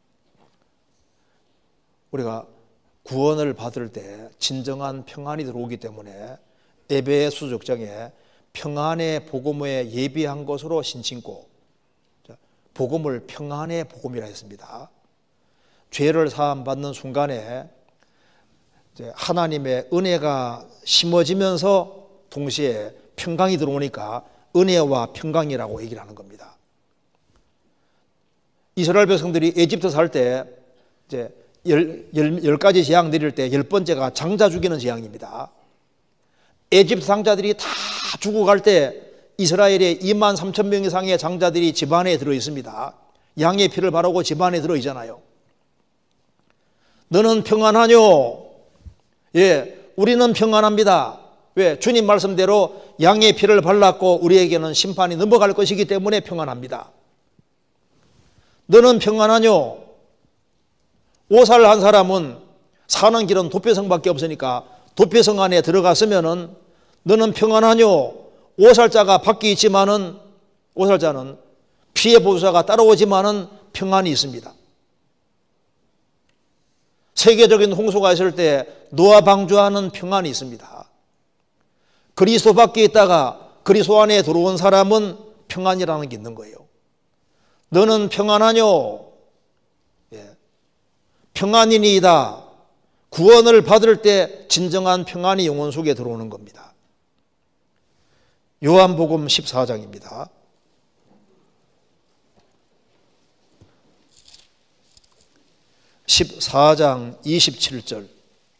우리가 구원을 받을 때 진정한 평안이 들어오기 때문에 에베소 적장에 평안의 복음에 예비한 것으로 신신고, 복음을 평안의 복음이라 했습니다. 죄를 사함 받는 순간에 하나님의 은혜가 심어지면서 동시에 평강이 들어오니까 은혜와 평강이라고 얘기를 하는 겁니다. 이스라엘 백성들이 에집트 살 때 이제 열, 열, 열 가지 재앙 내릴 때 열 번째가 장자 죽이는 재앙입니다. 에집트 장자들이 다 죽어갈 때 이스라엘의 이만 삼천 명 이상의 장자들이 집안에 들어 있습니다. 양의 피를 바르고 집안에 들어 있잖아요. 너는 평안하뇨? 예, 우리는 평안합니다. 왜? 주님 말씀대로 양의 피를 발랐고 우리에게는 심판이 넘어갈 것이기 때문에 평안합니다. 너는 평안하뇨? 오살 한 사람은 사는 길은 도피성밖에 없으니까 도피성 안에 들어갔으면은 너는 평안하뇨? 오살자가 밖에 있지만은 오살자는 피해 보수자가 따라오지만은 평안이 있습니다. 세계적인 홍수가 있을 때 노아 방주하는 평안이 있습니다. 그리스도 밖에 있다가 그리스도 안에 들어온 사람은 평안이라는 게 있는 거예요. 너는 평안하뇨? 예. 평안이니이다. 구원을 받을 때 진정한 평안이 영혼 속에 들어오는 겁니다. 요한복음 십사 장입니다. 십사 장 이십칠 절.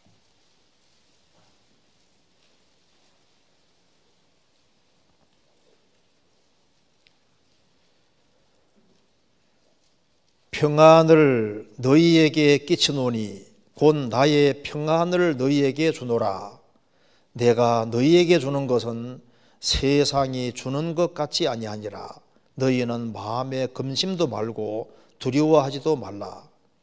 평안을 너희에게 끼치노니 곧 나의 평안을 너희에게 주노라. 내가 너희에게 주는 것은 세상이 주는 것 같이 아니하니라. 너희는 마음에 근심도 말고 두려워하지도 말라.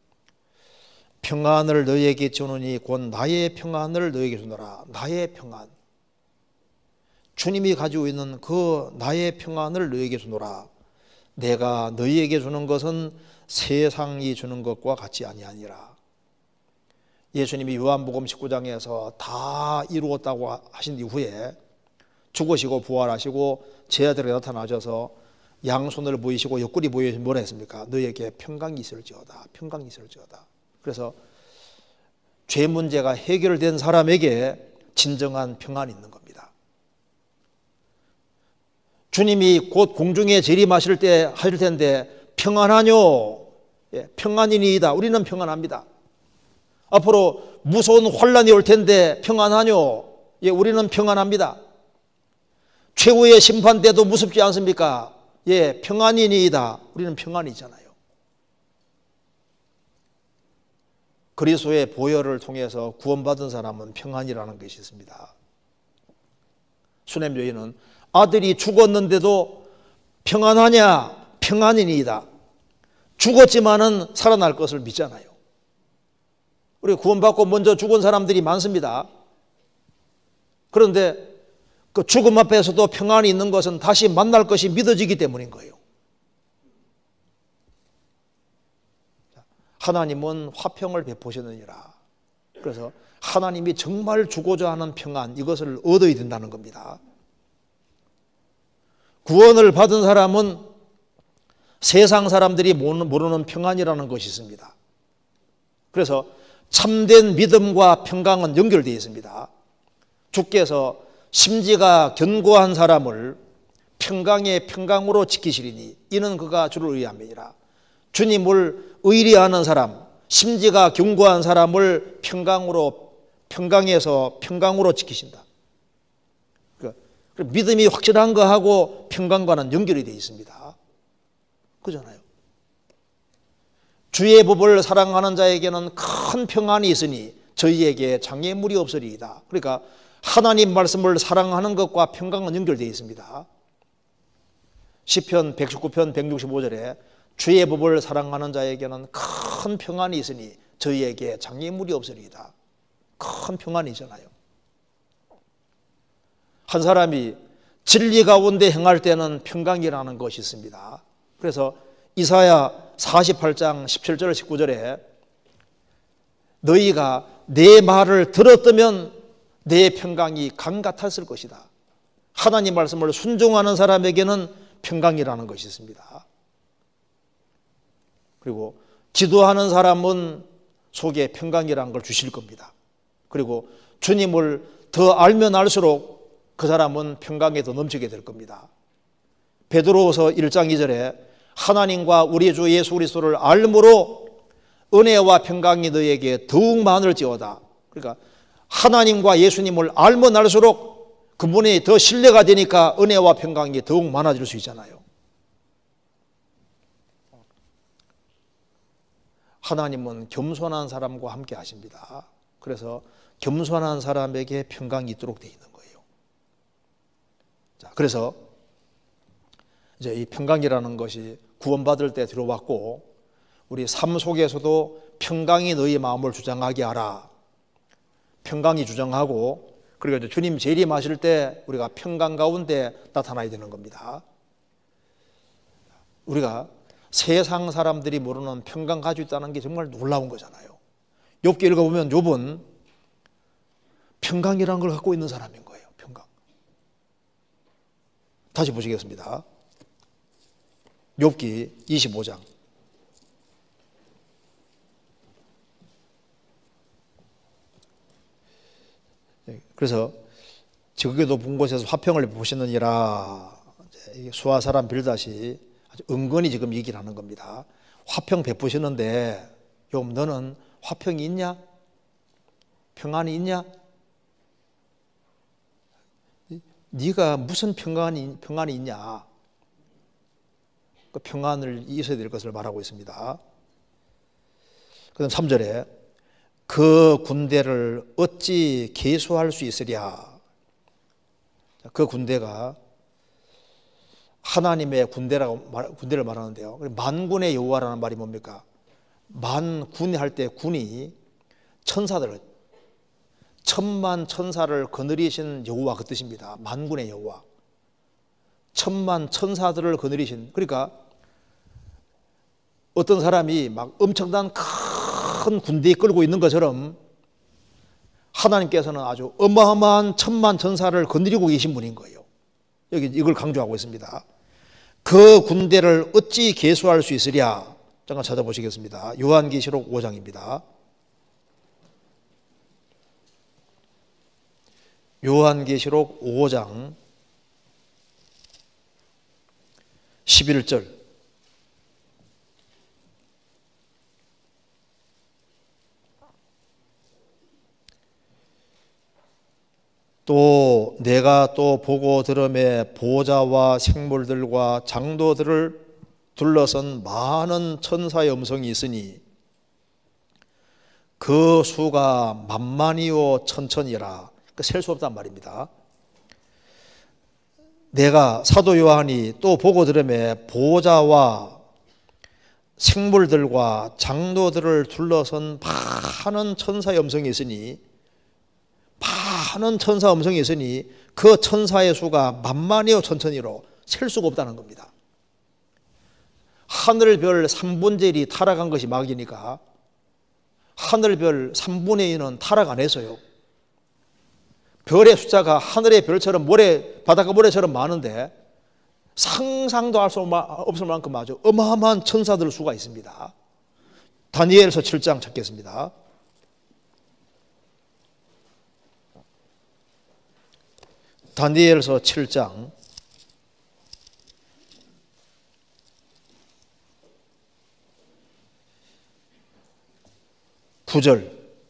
평안을 너희에게 주노니 곧 나의 평안을 너희에게 주노라. 나의 평안, 주님이 가지고 있는 그 나의 평안을 너희에게 주노라. 내가 너희에게 주는 것은 세상이 주는 것과 같이 아니하니라. 예수님이 요한복음 십구 장에서 다 이루었다고 하신 이후에 죽으시고 부활하시고 제자들에게 나타나셔서 양손을 보이시고 옆구리 보이시고 뭐라 했습니까? 너희에게 평강이 있을지어다. 평강이 있을지어다. 그래서 죄 문제가 해결된 사람에게 진정한 평안이 있는 겁니다. 주님이 곧 공중에 재림하실 때 하실 텐데 평안하뇨? 예, 평안이니이다. 우리는 평안합니다. 앞으로 무서운 환란이 올 텐데 평안하뇨? 예, 우리는 평안합니다. 최후의 심판 때도 무섭지 않습니까? 예, 평안이니이다. 우리는 평안이잖아요. 그리스도의 보혈을 통해서 구원받은 사람은 평안이라는 것이 있습니다. 수냄 여인은 아들이 죽었는데도 평안하냐? 평안이니이다. 죽었지만은 살아날 것을 믿잖아요. 우리 구원받고 먼저 죽은 사람들이 많습니다. 그런데 그 죽음 앞에서도 평안이 있는 것은 다시 만날 것이 믿어지기 때문인 거예요. 하나님은 화평을 베푸시느니라. 그래서 하나님이 정말 주고자 하는 평안, 이것을 얻어야 된다는 겁니다. 구원을 받은 사람은 세상 사람들이 모르는 평안이라는 것이 있습니다. 그래서 참된 믿음과 평강은 연결되어 있습니다. 주께서 심지가 견고한 사람을 평강의 평강으로 지키시리니 이는 그가 주를 의함이니라. 주님을 의리하는 사람, 심지가 견고한 사람을 평강으로, 평강에서 평강으로 지키신다. 믿음이 확실한 거하고 평강과는 연결이 되어 있습니다. 그잖아요. 주의 법을 사랑하는 자에게는 큰 평안이 있으니 저희에게 장애물이 없으리이다. 그러니까 하나님 말씀을 사랑하는 것과 평강은 연결되어 있습니다. 시편 백십구 편 백육십오 절에 주의 법을 사랑하는 자에게는 큰 평안이 있으니 저희에게 장애물이 없으리이다. 큰 평안이잖아요. 한 사람이 진리 가운데 행할 때는 평강이라는 것이 있습니다. 그래서 이사야 사십팔 장 십칠 절 십구 절에 너희가 내 말을 들었다면 내 평강이 강 같았을 것이다. 하나님 말씀을 순종하는 사람에게는 평강이라는 것이 있습니다. 그리고 기도하는 사람은 속에 평강이라는 걸 주실 겁니다. 그리고 주님을 더 알면 알수록 그 사람은 평강에 더 넘치게 될 겁니다. 베드로후서 일 장 이 절에 하나님과 우리 주 예수 그리스도를 알므로 은혜와 평강이 너에게 더욱 많을지어다. 그러니까 하나님과 예수님을 알면 알수록 그분이 더 신뢰가 되니까 은혜와 평강이 더욱 많아질 수 있잖아요. 하나님은 겸손한 사람과 함께 하십니다. 그래서 겸손한 사람에게 평강이 있도록 되어 있는 거예요. 자, 그래서 이제 이 평강이라는 것이 구원받을 때 들어왔고 우리 삶 속에서도 평강이 너희 마음을 주장하게 하라. 평강이 주장하고 그리고 이제 주님 재림하실 때 우리가 평강 가운데 나타나야 되는 겁니다. 우리가 세상 사람들이 모르는 평강 가지고 있다는 게 정말 놀라운 거잖아요. 욥기 읽어보면 욥은 평강이라는 걸 갖고 있는 사람인 거예요. 평강. 다시 보시겠습니다. 욥기 이십오 장. 그래서 지극히 높은 곳에서 화평을 베푸시느니라. 수아 사람 빌다시 아주 은근히 지금 얘기를 하는 겁니다. 화평 베푸시는데 욥 너는 화평이 있냐? 평안이 있냐? 네가 무슨 평안이, 평안이 있냐? 그 평안을 있어야 될 것을 말하고 있습니다. 그다음 삼 절에 그 군대를 어찌 계수할 수 있으랴? 그 군대가 하나님의 군대라고 말, 군대를 말하는데요. 만군의 여호와라는 말이 뭡니까? 만군이 할 때 군이 천사들, 천만 천사를 거느리신 여호와 그 뜻입니다. 만군의 여호와. 천만 천사들을 거느리신. 그러니까 어떤 사람이 막 엄청난 큰 군대에 끌고 있는 것처럼 하나님께서는 아주 어마어마한 천만 천사를 거느리고 계신 분인 거예요. 여기 이걸 강조하고 있습니다. 그 군대를 어찌 계수할 수 있으랴? 잠깐 찾아보시겠습니다. 요한계시록 오 장입니다. 요한계시록 오 장 십일 절. 또 내가 또 보고 들음에 보좌와 생물들과 장도들을 둘러선 많은 천사의 음성이 있으니 그 수가 만만이요 천천이라. 셀 수 없단 말입니다. 내가 사도 요한이 또 보고 들음에 보좌와 생물들과 장도들을 둘러선 많은 천사의 음성이 있으니 많은 천사 음성이 있으니 그 천사의 수가 만만이요 천천히로 셀 수가 없다는 겁니다. 하늘별 삼분의 일이 타락한 것이 막이니까 하늘별 삼분의 이는 타락 안 했어요. 별의 숫자가 하늘의 별처럼 모래, 바닷가 모래처럼 많은데 상상도 할 수 없을 만큼 아주 어마어마한 천사들 수가 있습니다. 다니엘서 칠 장 찾겠습니다. 다니엘서 칠 장 구 절.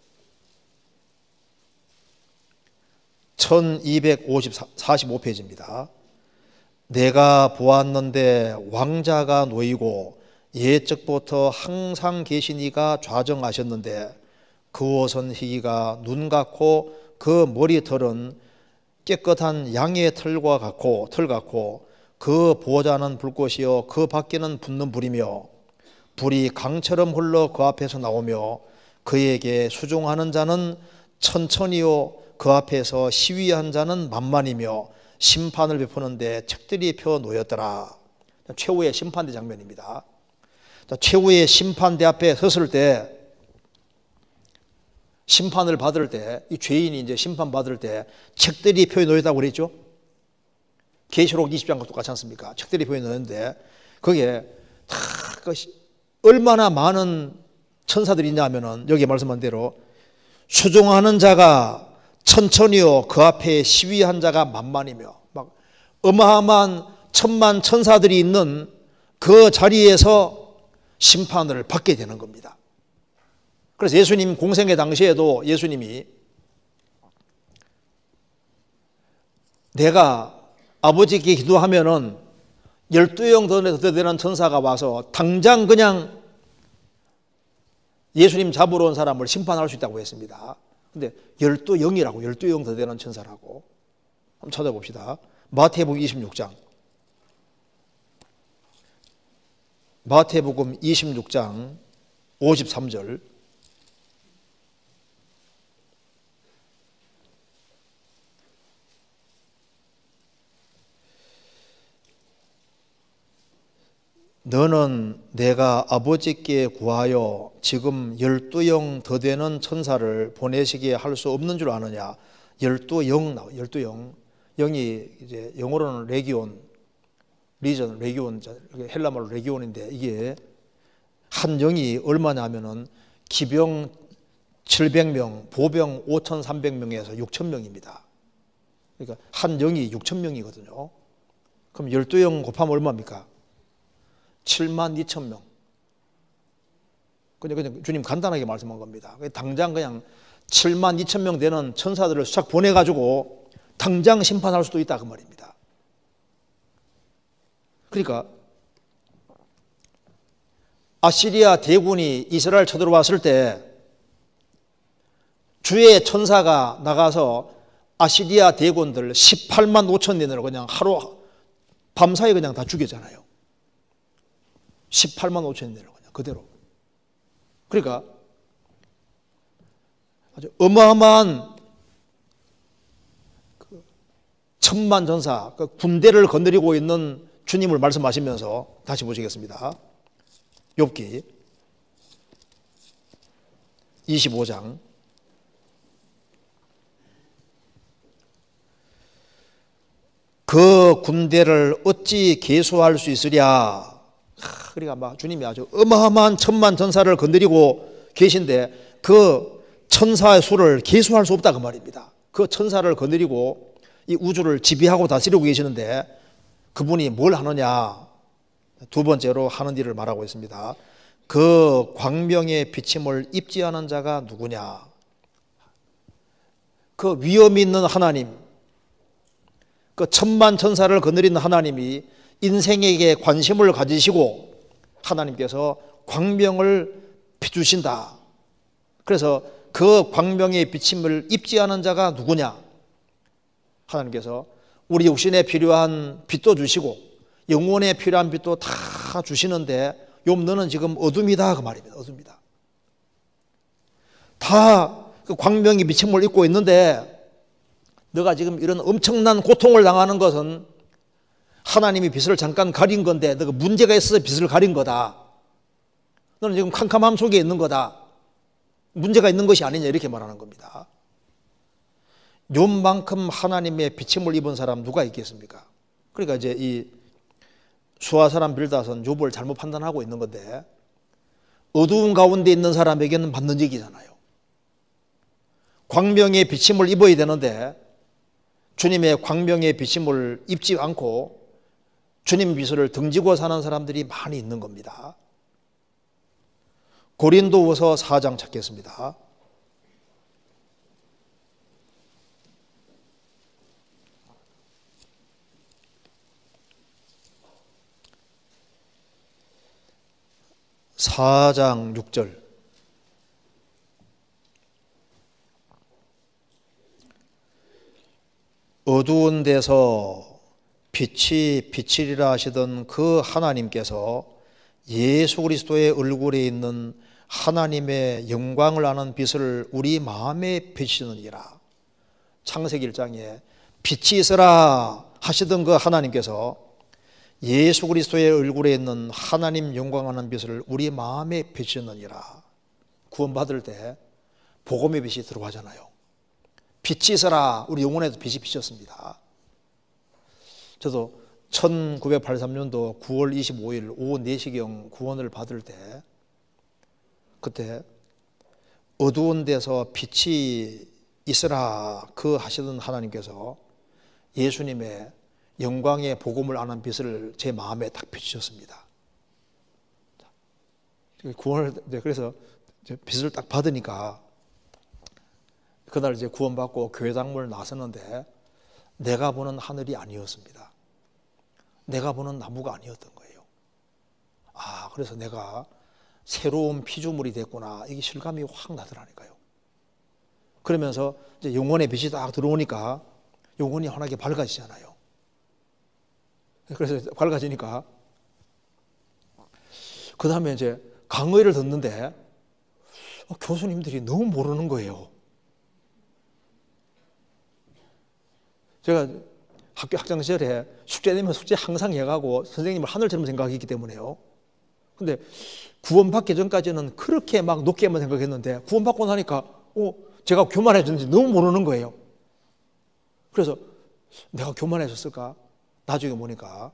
천이백사십오 페이지입니다. 내가 보았는데 왕자가 놓이고 옛적부터 항상 계신 이가 좌정하셨는데 그 옷은 희기가 눈 같고 그 머리털은 깨끗한 양의 털과 같고 털 같고 그 보좌는 불꽃이요 그 밖에는 붙는 불이며 불이 강처럼 흘러 그 앞에서 나오며 그에게 수종하는 자는 천천히요 그 앞에서 시위한 자는 만만이며 심판을 베푸는데 책들이 펴 놓였더라. 최후의 심판대 장면입니다. 최후의 심판대 앞에 섰을 때 심판을 받을 때 이 죄인이 이제 심판 받을 때 책들이 펴 놓였다고 그랬죠. 계시록 이십 장과 똑같지 않습니까? 책들이 펴 놓였는데 거기에 다 얼마나 많은 천사들이 있냐면은 여기 말씀한 대로 수종하는 자가 천천히요 그 앞에 시위한 자가 만만이며 막 어마어마한 천만 천사들이 있는 그 자리에서 심판을 받게 되는 겁니다. 그래서 예수님 공생애 당시에도 예수님이 내가 아버지께 기도하면은 열두 영 더 되는 천사가 와서 당장 그냥 예수님 잡으러 온 사람을 심판할 수 있다고 했습니다. 근데 열두 영이라고, 열두 영 더 되는 천사라고. 한번 찾아봅시다. 마태복음 이십육 장. 마태복음 이십육 장 오십삼 절. 너는 내가 아버지께 구하여 지금 열두 영 더 되는 천사를 보내시게 할 수 없는 줄 아느냐? 열두 영 나와. 열두 영. 영이 이제 영어로는 레기온, 리전, 레기온, 헬라말로 레기온인데 이게 한 영이 얼마냐면은 기병 칠백 명, 보병 오천삼백 명에서 육천 명입니다. 그러니까 한 영이 육천 명이거든요. 그럼 열두 영 곱하면 얼마입니까? 칠만 이천 명. 그냥, 그냥 주님 간단하게 말씀한 겁니다. 당장 그냥 칠만 이천 명 되는 천사들을 싹 보내가지고 당장 심판할 수도 있다 그 말입니다. 그러니까 아시리아 대군이 이스라엘 쳐들어왔을 때 주의 천사가 나가서 아시리아 대군들 십팔만 오천 년을 그냥 하루 밤사이 그냥 다 죽였잖아요. 십팔만 오천 년을 그냥 그대로. 그러니까 아주 어마어마한 그 천만 전사, 그 군대를 건드리고 있는 주님을 말씀하시면서 다시 보시겠습니다. 욥기 이십오 장 그 군대를 어찌 계수할 수 있으랴. 그러니까 막 주님이 아주 어마어마한 천만 전사를 건드리고 계신데 그 천사의 수를 계수할 수 없다 그 말입니다. 그 천사를 건드리고 이 우주를 지배하고 다스리고 계시는데 그분이 뭘 하느냐. 두 번째로 하는 일을 말하고 있습니다. 그 광명의 비침을 입지 않은 자가 누구냐. 그 위엄 있는 하나님, 그 천만 천사를 거느리는 하나님이 인생에게 관심을 가지시고 하나님께서 광명을 비추신다. 그래서 그 광명의 비침을 입지 않은 자가 누구냐. 하나님께서 우리 육신에 필요한 빛도 주시고 영혼에 필요한 빛도 다 주시는데 욥 너는 지금 어둠이다 그 말입니다. 어둠이다. 다 그 광명의 비침을 입고 있는데 너가 지금 이런 엄청난 고통을 당하는 것은 하나님이 빛을 잠깐 가린 건데 너가 문제가 있어서 빛을 가린 거다. 너는 지금 캄캄함 속에 있는 거다. 문제가 있는 것이 아니냐 이렇게 말하는 겁니다. 욥만큼 하나님의 비침을 입은 사람 누가 있겠습니까? 그러니까 이제 이 수아 사람 빌닷은 욥을 잘못 판단하고 있는 건데 어두운 가운데 있는 사람에게는 받는 얘기잖아요. 광명의 비침을 입어야 되는데 주님의 광명의 비침을 입지 않고 주님 빛을 등지고 사는 사람들이 많이 있는 겁니다. 고린도후서 사 장 찾겠습니다. 사 장 육 절 어두운 데서 빛이 비치리라 하시던 그 하나님께서 예수 그리스도의 얼굴에 있는 하나님의 영광을 아는 빛을 우리 마음에 비치느니라. 창세기 일 장에 빛이 있으라 하시던 그 하나님께서 예수 그리스도의 얼굴에 있는 하나님 영광하는 빛을 우리 마음에 비치느니라. 구원받을 때 복음의 빛이 들어가잖아요. 빛이 있어라. 우리 영혼에도 빛이 비쳤습니다. 저도 천구백팔십삼 년도 구월 이십오일 오후 네 시경 구원을 받을 때 그때 어두운 데서 빛이 있으라 그 하시던 하나님께서 예수님의 영광의 복음을 아는 빛을 제 마음에 딱 비추셨습니다. 구원을 그래서 빛을 딱 받으니까 그날 이제 구원받고 교회당문을 나섰는데 내가 보는 하늘이 아니었습니다. 내가 보는 나무가 아니었던 거예요. 아, 그래서 내가 새로운 피조물이 됐구나. 이게 실감이 확 나더라니까요. 그러면서 이제 영혼의 빛이 딱 들어오니까 영혼이 환하게 밝아지잖아요. 그래서 밝아지니까 그 다음에 이제 강의를 듣는데 교수님들이 너무 모르는 거예요. 제가 학교 학창 시절에 숙제 내면 숙제 항상 해가고 선생님을 하늘처럼 생각했기 때문에요. 근데 구원받기 전까지는 그렇게 막 높게만 생각했는데 구원받고 나니까 어, 제가 교만해졌는지 너무 모르는 거예요. 그래서 내가 교만해졌을까? 나중에 보니까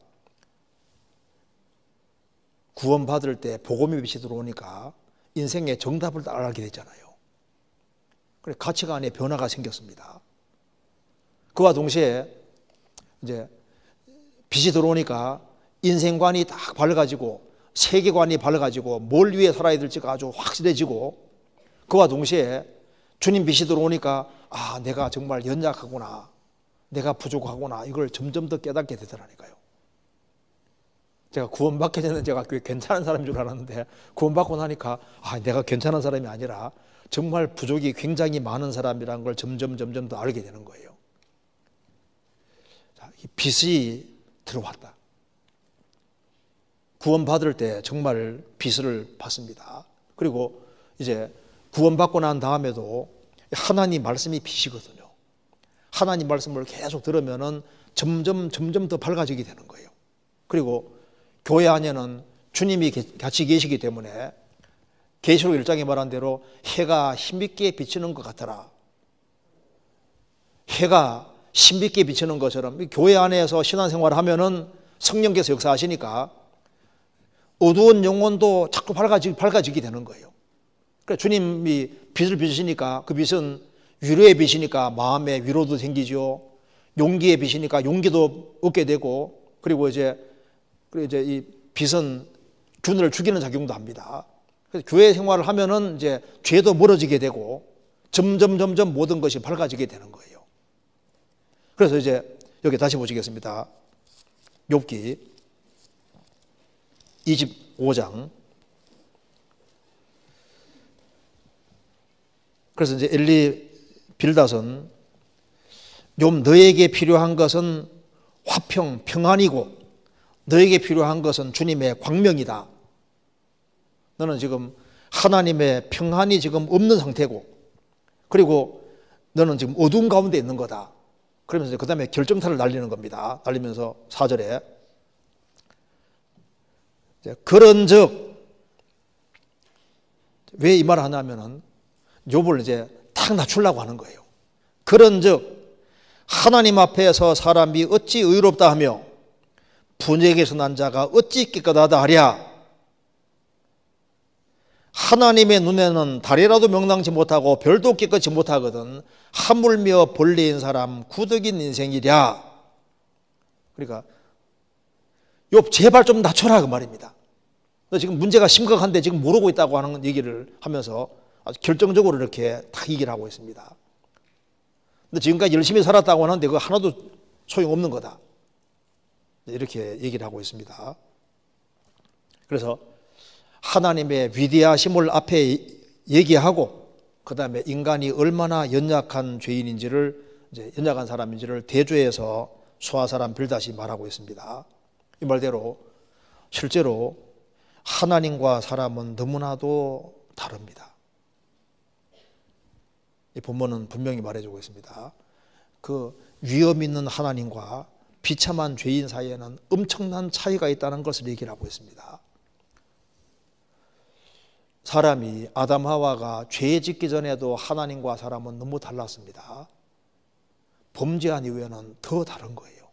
구원받을 때 복음의 빛이 들어오니까 인생의 정답을 알게 됐잖아요. 그래 가치관의 변화가 생겼습니다. 그와 동시에 이제 빛이 들어오니까 인생관이 딱 밝아지고 세계관이 밝아지고 뭘 위해 살아야 될지가 아주 확실해지고 그와 동시에 주님 빛이 들어오니까 아 내가 정말 연약하구나 내가 부족하구나 이걸 점점 더 깨닫게 되더라니까요. 제가 구원받기 전에는 제가 괜찮은 사람인 줄 알았는데 구원받고 나니까 아 내가 괜찮은 사람이 아니라 정말 부족이 굉장히 많은 사람이라는 걸 점점 점점 더 알게 되는 거예요. 빚이 들어왔다. 구원받을 때 정말 빚을 받습니다. 그리고 이제 구원받고 난 다음에도 하나님 말씀이 빚이거든요. 하나님 말씀을 계속 들으면은 점점 점점 더 밝아지게 되는 거예요. 그리고 교회 안에는 주님이 같이 계시기 때문에 계시록 일 장에 말한 대로 해가 힘있게 비치는 것 같더라. 해가 힘있게 비치는 것처럼 교회 안에서 신앙생활을 하면은 성령께서 역사하시니까 어두운 영혼도 자꾸 밝아지, 밝아지게 되는 거예요. 그러니까 주님이 빛을 비추시니까 그 빛은 위로의 빛이니까 마음의 위로도 생기죠. 용기의 빛이니까 용기도 얻게 되고, 그리고 이제, 그리고 이제 이 빛은 균을 죽이는 작용도 합니다. 그래서 교회 생활을 하면은 이제 죄도 멀어지게 되고 점점 점점 모든 것이 밝아지게 되는 거예요. 그래서 이제 여기 다시 보시겠습니다. 욥기 이십오 장. 그래서 이제 엘리 빌닷은 욥 너에게 필요한 것은 화평, 평안이고 너에게 필요한 것은 주님의 광명이다. 너는 지금 하나님의 평안이 지금 없는 상태고, 그리고 너는 지금 어두운 가운데 있는 거다. 그러면서 그 다음에 결정타를 날리는 겁니다. 날리면서 사 절에 그런즉, 왜 이 말을 하냐면은 욥을 이제 탁 낮추려고 하는 거예요. 그런즉 하나님 앞에서 사람이 어찌 의롭다 하며 분역에서 난 자가 어찌 깨끗하다 하랴. 하나님의 눈에는 달이라도 명랑치 못하고 별도 깨끗이 못하거든 하물며 벌레인 사람 구덕인 인생이랴. 그러니까 욥 제발 좀 낮춰라 그 말입니다. 너 지금 문제가 심각한데 지금 모르고 있다고 하는 얘기를 하면서 아주 결정적으로 이렇게 딱 얘기를 하고 있습니다. 근데 지금까지 열심히 살았다고 하는데 그거 하나도 소용없는 거다. 이렇게 얘기를 하고 있습니다. 그래서 하나님의 위대하심을 앞에 얘기하고 그 다음에 인간이 얼마나 연약한 죄인인지를, 이제 연약한 사람인지를 대조해서 수하사람 빌닷이 말하고 있습니다. 이 말대로 실제로 하나님과 사람은 너무나도 다릅니다. 이 본문은 분명히 말해주고 있습니다. 그 위험 있는 하나님과 비참한 죄인 사이에는 엄청난 차이가 있다는 것을 얘기를 하고 있습니다. 사람이 아담 하와가 죄 짓기 전에도 하나님과 사람은 너무 달랐습니다. 범죄한 이후에는 더 다른 거예요.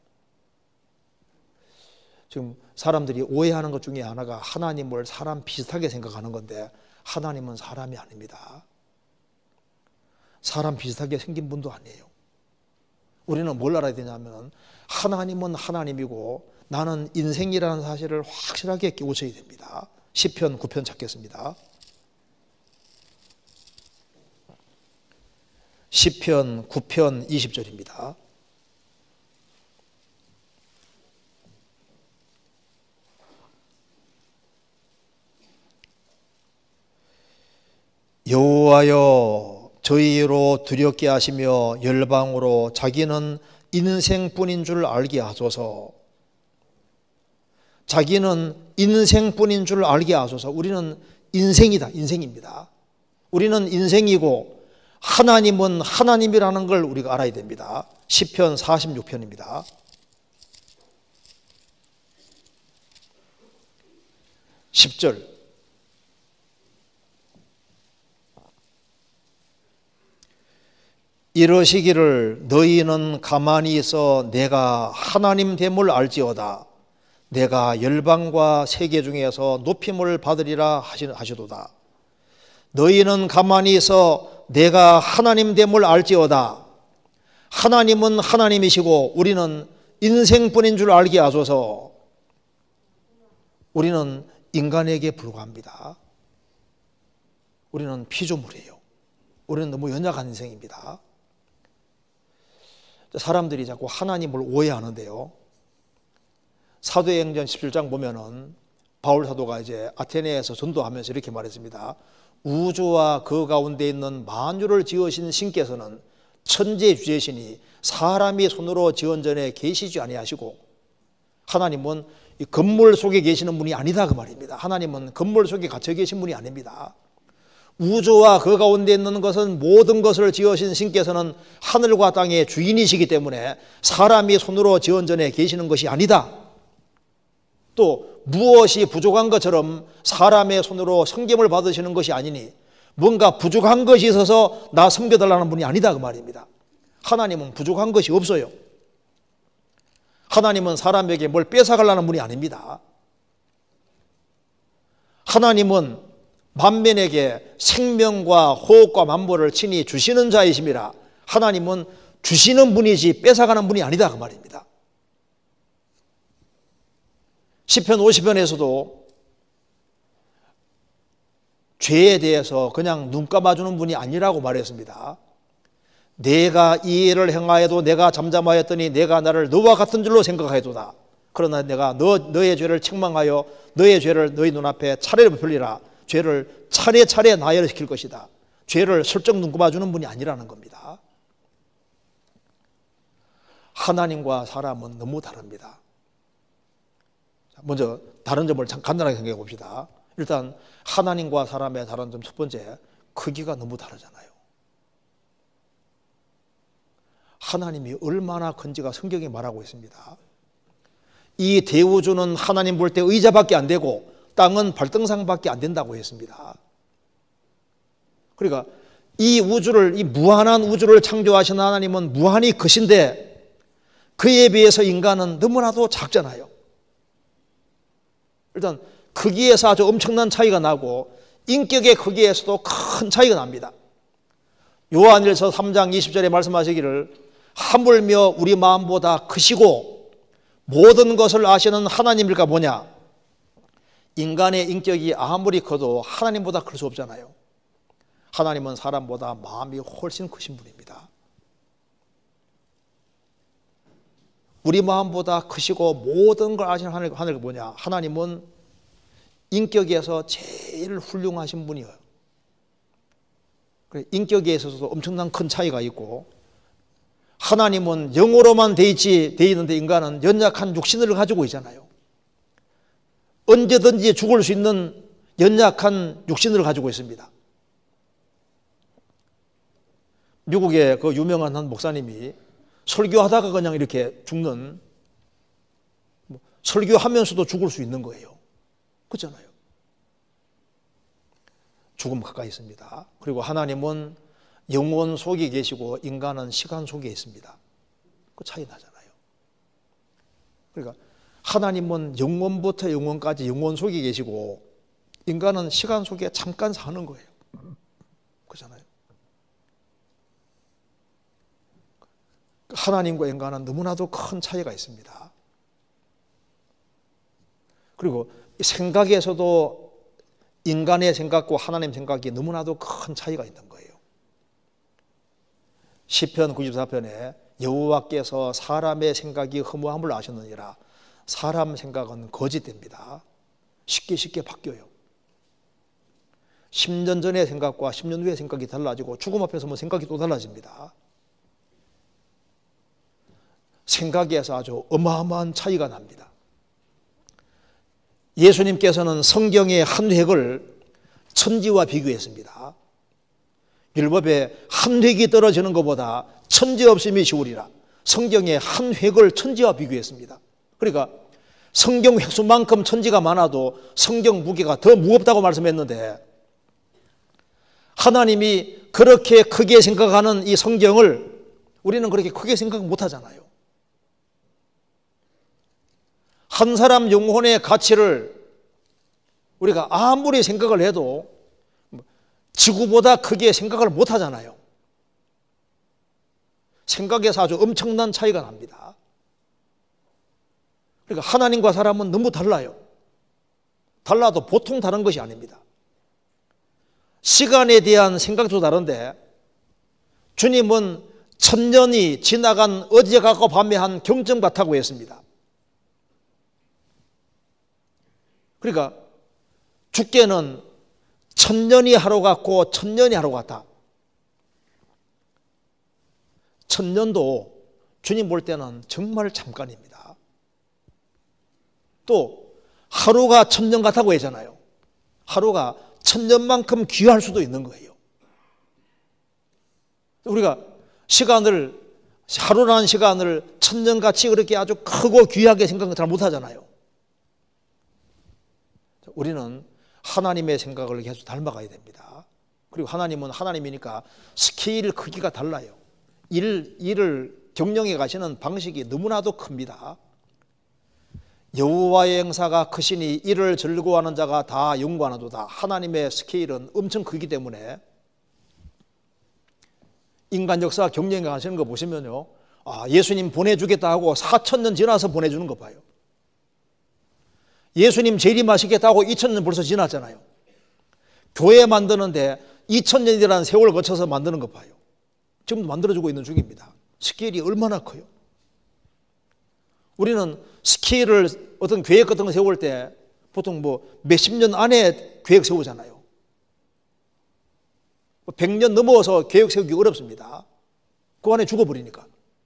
지금 사람들이 오해하는 것 중에 하나가 하나님을 사람 비슷하게 생각하는 건데 하나님은 사람이 아닙니다. 사람 비슷하게 생긴 분도 아니에요. 우리는 뭘 알아야 되냐면 하나님은 하나님이고 나는 인생이라는 사실을 확실하게 깨우쳐야 됩니다. 시편 구 편 찾겠습니다. 시편 구 편 이십 절입니다. 여호와여 저희로 두렵게 하시며 열방으로 자기는 인생뿐인 줄 알게 하소서. 자기는 인생뿐인 줄 알게 하소서. 우리는 인생이다. 인생입니다. 우리는 인생이고 하나님은 하나님이라는 걸 우리가 알아야 됩니다. 시편 사십육 편입니다. 십 절 이러시기를 너희는 가만히 있어 내가 하나님 됨을 알지어다. 내가 열방과 세계 중에서 높임을 받으리라 하시도다. 너희는 가만히 있어 내가 하나님 됨을 알지어다. 하나님은 하나님이시고 우리는 인생뿐인 줄 알게 하소서. 우리는 인간에게 불과합니다. 우리는 피조물이에요. 우리는 너무 연약한 인생입니다. 사람들이 자꾸 하나님을 오해하는데요. 사도행전 십칠 장 보면은 바울 사도가 이제 아테네에서 전도하면서 이렇게 말했습니다. 우주와 그 가운데 있는 만유를 지으신 신께서는 천재주제시니 사람이 손으로 지은 전에 계시지 아니하시고, 하나님은 이 건물 속에 계시는 분이 아니다 그 말입니다. 하나님은 건물 속에 갇혀 계신 분이 아닙니다. 우주와 그 가운데 있는 것은 모든 것을 지으신 신께서는 하늘과 땅의 주인이시기 때문에 사람이 손으로 지은 전에 계시는 것이 아니다. 또 무엇이 부족한 것처럼 사람의 손으로 섬김을 받으시는 것이 아니니 뭔가 부족한 것이 있어서 나 섬겨달라는 분이 아니다 그 말입니다. 하나님은 부족한 것이 없어요. 하나님은 사람에게 뭘 뺏어가려는 분이 아닙니다. 하나님은 만민에게 생명과 호흡과 만물을 친히 주시는 자이심이라. 하나님은 주시는 분이지 뺏어가는 분이 아니다 그 말입니다. 시편 오십 편에서도 죄에 대해서 그냥 눈 감아주는 분이 아니라고 말했습니다. 내가 이 일을 행하여도 내가 잠잠하였더니 내가 나를 너와 같은 줄로 생각하여도다. 그러나 내가 너, 너의 죄를 책망하여 너의 죄를 너희 눈앞에 차례로 베풀리라. 죄를 차례차례 나열시킬 것이다. 죄를 슬쩍 눈 감아주는 분이 아니라는 겁니다. 하나님과 사람은 너무 다릅니다. 먼저 다른 점을 참 간단하게 생각해 봅시다. 일단 하나님과 사람의 다른 점 첫 번째, 크기가 너무 다르잖아요. 하나님이 얼마나 큰지가 성경에 말하고 있습니다. 이 대우주는 하나님 볼 때 의자밖에 안 되고 땅은 발등상밖에 안 된다고 했습니다. 그러니까 이 우주를, 이 무한한 우주를 창조하신 하나님은 무한히 크신데 그에 비해서 인간은 너무나도 작잖아요. 일단 크기에서 아주 엄청난 차이가 나고 인격의 크기에서도 큰 차이가 납니다. 요한일서 삼 장 이십 절에 말씀하시기를 하물며 우리 마음보다 크시고 모든 것을 아시는 하나님일까 뭐냐. 인간의 인격이 아무리 커도 하나님보다 클 수 없잖아요. 하나님은 사람보다 마음이 훨씬 크신 분입니다. 우리 마음보다 크시고 모든 걸 아시는 하늘, 하늘이 뭐냐. 하나님은 인격에서 제일 훌륭하신 분이에요. 인격에 있어서도 엄청난 큰 차이가 있고, 하나님은 영으로만 돼 있지, 돼 있는데 인간은 연약한 육신을 가지고 있잖아요. 언제든지 죽을 수 있는 연약한 육신을 가지고 있습니다. 미국의 그 유명한 한 목사님이 설교하다가 그냥 이렇게 죽는, 설교하면서도 죽을 수 있는 거예요. 그렇잖아요. 죽음 가까이 있습니다. 그리고 하나님은 영혼 속에 계시고 인간은 시간 속에 있습니다. 그 차이 나잖아요. 그러니까 하나님은 영혼부터 영혼까지 영혼 속에 계시고 인간은 시간 속에 잠깐 사는 거예요. 그렇잖아요. 하나님과 인간은 너무나도 큰 차이가 있습니다. 그리고 생각에서도 인간의 생각과 하나님 생각이 너무나도 큰 차이가 있는 거예요. 시편 구십사 편에 여호와께서 사람의 생각이 허무함을 아셨느니라. 사람 생각은 거짓됩니다. 쉽게 쉽게 바뀌어요. 십 년 전의 생각과 십 년 후의 생각이 달라지고 죽음 앞에 서면 생각이 또 달라집니다. 생각에서 아주 어마어마한 차이가 납니다. 예수님께서는 성경의 한 획을 천지와 비교했습니다. 율법에 한 획이 떨어지는 것보다 천지 없음이 쉬우리라. 성경의 한 획을 천지와 비교했습니다. 그러니까 성경 획수만큼 천지가 많아도 성경 무게가 더 무겁다고 말씀했는데, 하나님이 그렇게 크게 생각하는 이 성경을 우리는 그렇게 크게 생각 못하잖아요. 한 사람 영혼의 가치를 우리가 아무리 생각을 해도 지구보다 크게 생각을 못하잖아요. 생각에서 아주 엄청난 차이가 납니다. 그러니까 하나님과 사람은 너무 달라요. 달라도 보통 다른 것이 아닙니다. 시간에 대한 생각도 다른데, 주님은 천년이 지나간 어제 같고 밤에 한 경점 같다고 했습니다. 그러니까 주께는 천년이 하루 같고 천년이 하루 같다. 천년도 주님 볼 때는 정말 잠깐입니다. 또 하루가 천년 같다고 하잖아요. 하루가 천년만큼 귀할 수도 있는 거예요. 우리가 시간을, 하루라는 시간을 천년같이 그렇게 아주 크고 귀하게 생각을 잘 못하잖아요. 우리는 하나님의 생각을 계속 닮아가야 됩니다. 그리고 하나님은 하나님이니까 스케일 크기가 달라요. 일, 일을 경영해 가시는 방식이 너무나도 큽니다. 여호와의 행사가 크시니 이를 즐거워하는 자가 다 영광하도다. 하나님의 스케일은 엄청 크기 때문에 인간 역사 경영해 가시는 거 보시면요, 아, 예수님 보내주겠다 하고 사천 년 지나서 보내주는 거 봐요. 예수님 재림하시겠다고 이천 년 벌써 지났잖아요. 교회 만드는데 이천 년이라는 세월을 거쳐서 만드는 거 봐요. 지금 만들어주고 있는 중입니다. 스케일이 얼마나 커요. 우리는 스케일을 어떤 계획 같은 거 세울 때 보통 뭐 몇십 년 안에 계획 세우잖아요. 백 년 넘어서 계획 세우기 어렵습니다. 그 안에 죽어버리니까.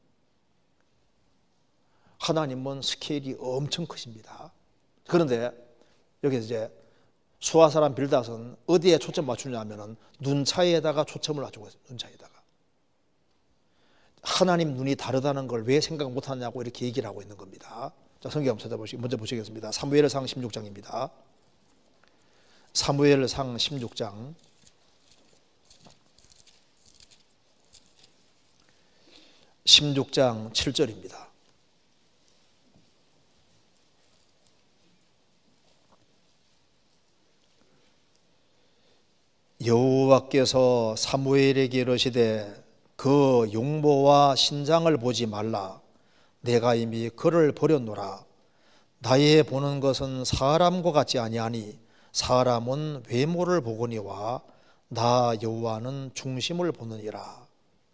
하나님은 스케일이 엄청 크십니다. 그런데 여기서 이제 수아사람 빌닷은 어디에 초점 맞추냐 하면은 눈차에다가 초점을 맞추고 있어요. 눈차에다가. 하나님 눈이 다르다는 걸 왜 생각 못하냐고 이렇게 얘기를 하고 있는 겁니다. 자, 성경 한번 찾아보시고 먼저 보시겠습니다. 사무엘상 십육 장입니다. 사무엘상 십육 장 십육 장 칠 절입니다. 여호와께서 사무엘에게 이르시되 그 용모와 신장을 보지 말라. 내가 이미 그를 버렸노라. 나의 보는 것은 사람과 같지 아니하니 사람은 외모를 보거니와 나 여호와는 중심을 보느니라.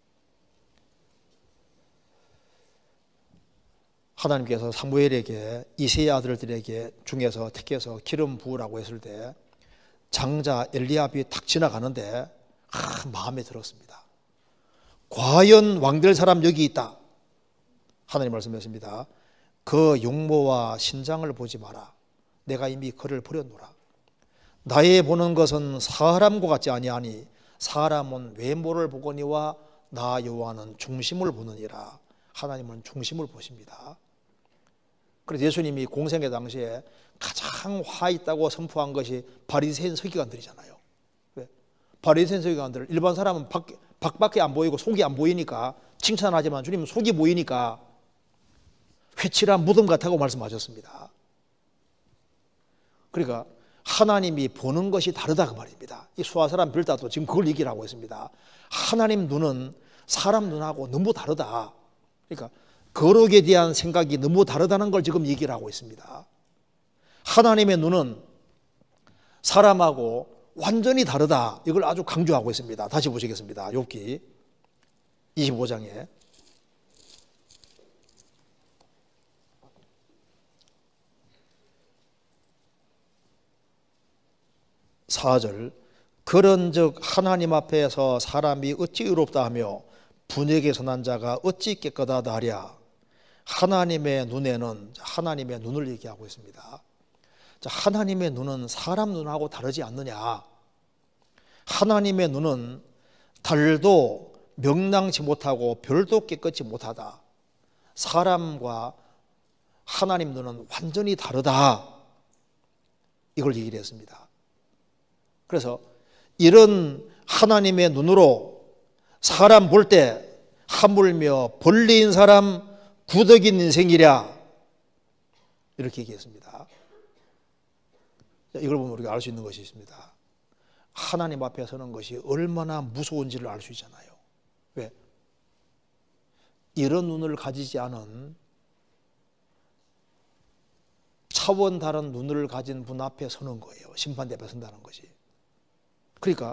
하나님께서 사무엘에게 이새의 아들들에게 중에서 택해서 기름 부으라고 했을 때 장자 엘리압이 탁 지나가는데 아, 마음에 들었습니다. 과연 왕될 사람 여기 있다. 하나님 말씀하십니다. 그 용모와 신장을 보지 마라. 내가 이미 그를 버렸노라. 나의 보는 것은 사람과 같지 아니하니 사람은 외모를 보거니와 나 여호와는 중심을 보느니라. 하나님은 중심을 보십니다. 그래서 예수님이 공생의 당시에 가장 화 있다고 선포한 것이 바리새인 서기관들이잖아요. 왜? 바리새인 서기관들, 일반 사람은 밖, 밖밖에 안 보이고 속이 안 보이니까 칭찬하지만 주님은 속이 보이니까 회칠한 무덤 같다고 말씀하셨습니다. 그러니까 하나님이 보는 것이 다르다 그 말입니다. 이 수아사람 빌닷도 지금 그걸 얘기를 하고 있습니다. 하나님 눈은 사람 눈하고 너무 다르다. 그러니까 거룩에 대한 생각이 너무 다르다는 걸 지금 얘기를 하고 있습니다. 하나님의 눈은 사람하고 완전히 다르다. 이걸 아주 강조하고 있습니다. 다시 보시겠습니다. 욥기 이십오 장에 사 절 그런즉 하나님 앞에서 사람이 어찌 의롭다 하며 분역에 선한 자가 어찌 깨끗하다 하랴. 하나님의 눈에는, 하나님의 눈을 얘기하고 있습니다. 하나님의 눈은 사람 눈하고 다르지 않느냐. 하나님의 눈은 달도 명랑치 못하고 별도 깨끗이 못하다. 사람과 하나님 눈은 완전히 다르다. 이걸 얘기를 했습니다. 그래서 이런 하나님의 눈으로 사람 볼 때 하물며 벌레인 사람 구덕인 인생이랴. 이렇게 얘기했습니다. 이걸 보면 우리가 알 수 있는 것이 있습니다. 하나님 앞에 서는 것이 얼마나 무서운지를 알 수 있잖아요. 왜? 이런 눈을 가지지 않은 차원 다른 눈을 가진 분 앞에 서는 거예요. 심판대 앞에 선다는 것이. 그러니까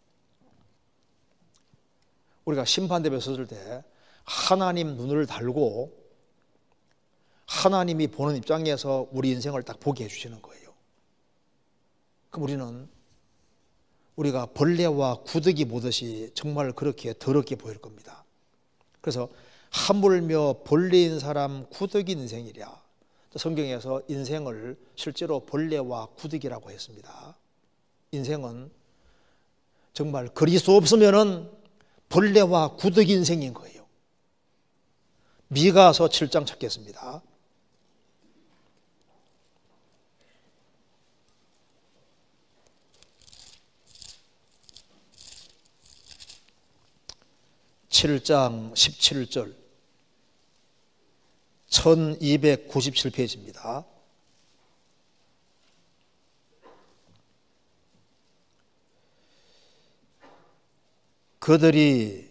우리가 심판대 앞에 섰을 때 하나님 눈을 달고 하나님이 보는 입장에서 우리 인생을 딱 보게 해주시는 거예요. 그럼 우리는 우리가 벌레와 구더기 보듯이 정말 그렇게 더럽게 보일 겁니다. 그래서 하물며 벌레인 사람 구더기 인생이랴. 성경에서 인생을 실제로 벌레와 구더기라고 했습니다. 인생은 정말 그리스도 없으면은 벌레와 구더기 인생인 거예요. 미가서 칠 장 찾겠습니다. 칠 장 십칠 절 천이백구십칠 페이지입니다. 그들이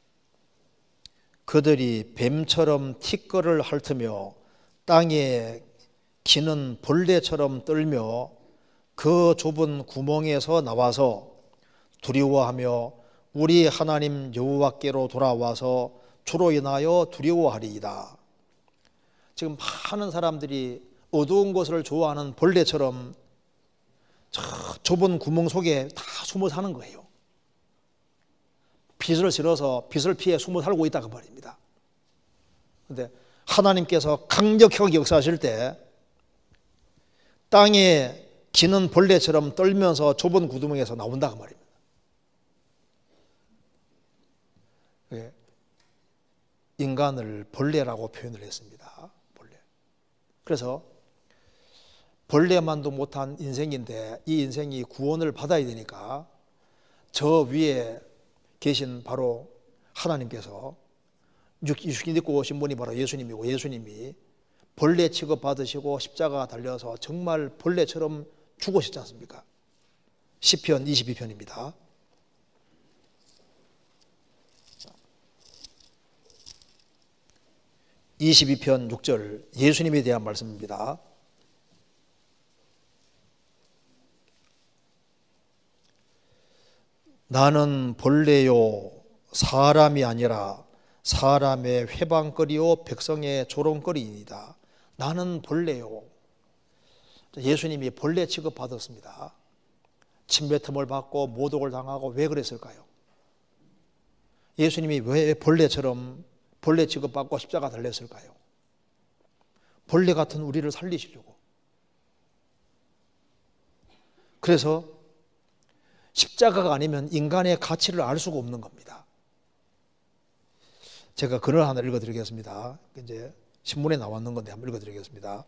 그들이 뱀처럼 티끌을 핥으며 땅에 기는 벌레처럼 떨며 그 좁은 구멍에서 나와서 두려워하며 우리 하나님 여호와께로 돌아와서 주로 인하여 두려워하리이다. 지금 많은 사람들이 어두운 곳을 좋아하는 벌레처럼 저 좁은 구멍 속에 다 숨어 사는 거예요. 빛을 싫어서 빛을 피해 숨어 살고 있다고 말입니다. 그런데 하나님께서 강력하게 역사하실 때 땅에 기는 벌레처럼 떨면서 좁은 구멍에서 나온다고 말입니다. 인간을 벌레라고 표현을 했습니다. 벌레. 그래서 벌레만도 못한 인생인데 이 인생이 구원을 받아야 되니까 저 위에 계신 바로 하나님께서 육신 입고 오신 분이 바로 예수님이고 예수님이 벌레 취급 받으시고 십자가 달려서 정말 벌레처럼 죽으셨지 않습니까? 시편 이십이 편입니다. 이십이 편 육 절 예수님에 대한 말씀입니다. 나는 벌레요 사람이 아니라 사람의 회방거리요 백성의 조롱거리이다. 나는 벌레요. 예수님이 벌레 취급받았습니다. 침뱉음을 받고 모독을 당하고 왜 그랬을까요? 예수님이 왜 벌레처럼 벌레 취급받고 십자가 달렸을까요? 벌레 같은 우리를 살리시려고. 그래서 십자가가 아니면 인간의 가치를 알 수가 없는 겁니다. 제가 글을 하나 읽어드리겠습니다. 이제 신문에 나왔는 건데 한번 읽어드리겠습니다.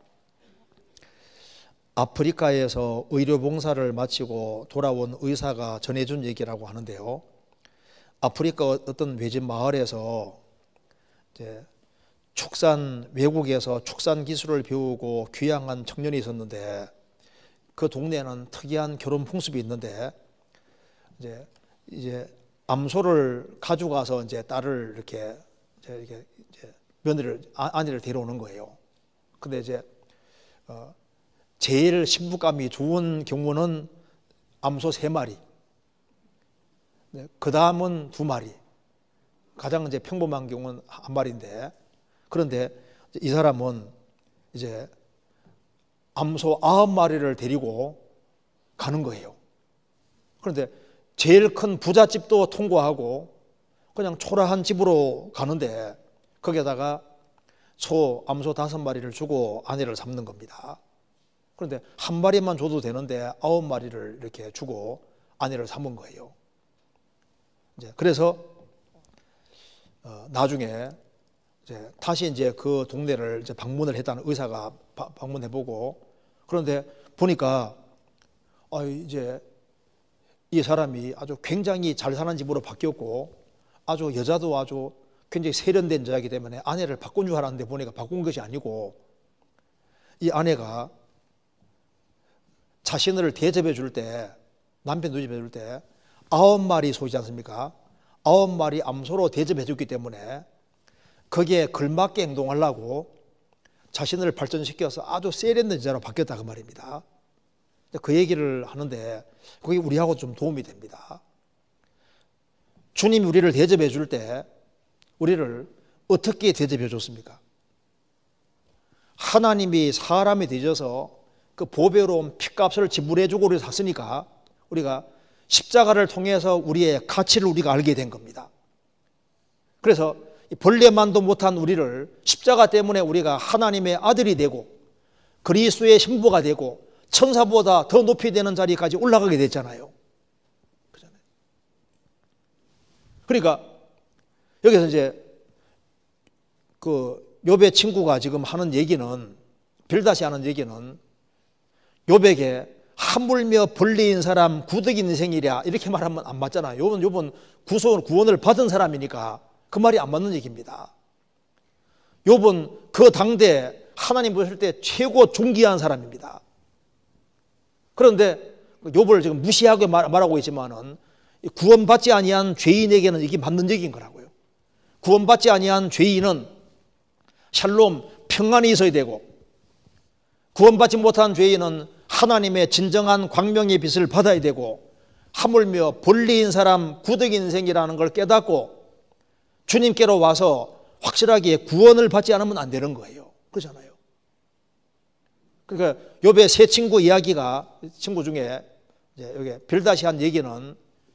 아프리카에서 의료봉사를 마치고 돌아온 의사가 전해준 얘기라고 하는데요. 아프리카 어떤 외진 마을에서 이제 축산 외국에서 축산 기술을 배우고 귀향한 청년이 있었는데 그 동네에는 특이한 결혼 풍습이 있는데 이제 이제 암소를 가져가서 이제 딸을 이렇게 이제 이렇게 이제 며느리를 아내를 데려오는 거예요. 근데 이제 어 제일 신부감이 좋은 경우는 암소 세 마리, 네, 그 다음은 두 마리, 가장 이제 평범한 경우는 한 마리인데 그런데 이 사람은 이제 암소 아홉 마리를 데리고 가는 거예요. 그런데 제일 큰 부잣집도 통과하고 그냥 초라한 집으로 가는데 거기에다가 소, 암소 다섯 마리를 주고 아내를 삼는 겁니다. 그런데 한 마리만 줘도 되는데 아홉 마리를 이렇게 주고 아내를 삼은 거예요. 이제 그래서 어, 나중에 이제 다시 이제 그 동네를 이제 방문을 했다는 의사가 바, 방문해보고 그런데 보니까 어, 이제 이 사람이 아주 굉장히 잘 사는 집으로 바뀌었고 아주 여자도 아주 굉장히 세련된 여자이기 때문에 아내를 바꾼 줄 알았는데 보니까 바꾼 것이 아니고 이 아내가 자신을 대접해 줄 때 남편 대접해 줄 때 아홉 마리 소이지 않습니까? 아홉 마리 암소로 대접해 줬기 때문에 거기에 걸맞게 행동하려고 자신을 발전시켜서 아주 세련된 여자로 바뀌었다 그 말입니다. 그 얘기를 하는데 그게 우리하고 좀 도움이 됩니다. 주님이 우리를 대접해 줄 때 우리를 어떻게 대접해 줬습니까? 하나님이 사람이 되셔서 그 보배로운 핏값을 지불해 주고 우리를 샀으니까 우리가 십자가를 통해서 우리의 가치를 우리가 알게 된 겁니다. 그래서 벌레만도 못한 우리를 십자가 때문에 우리가 하나님의 아들이 되고 그리스도의 신부가 되고 천사보다 더 높이 되는 자리까지 올라가게 됐잖아요. 그러니까 여기서 이제 그 욥의 친구가 지금 하는 얘기는, 빌닷이 하는 얘기는 욥에게 하물며 벌레인 사람 구덕 인생이랴 이렇게 말하면 안 맞잖아요. 욥은 욥은 구원, 구원을 받은 사람이니까 그 말이 안 맞는 얘기입니다. 욥은 그 당대 하나님 보실 때 최고 존귀한 사람입니다. 그런데 욥을 지금 무시하게 말하고 있지만은 구원받지 아니한 죄인에게는 이게 맞는 얘기인 거라고요. 구원받지 아니한 죄인은 샬롬 평안이 있어야 되고, 구원받지 못한 죄인은 하나님의 진정한 광명의 빛을 받아야 되고, 하물며 벌레인 사람 구덕 인생이라는 걸 깨닫고 주님께로 와서 확실하게 구원을 받지 않으면 안 되는 거예요. 그렇잖아요. 그러니까 욥의 세 친구 이야기가, 친구 중에 이제 여기 빌닷이 한 얘기는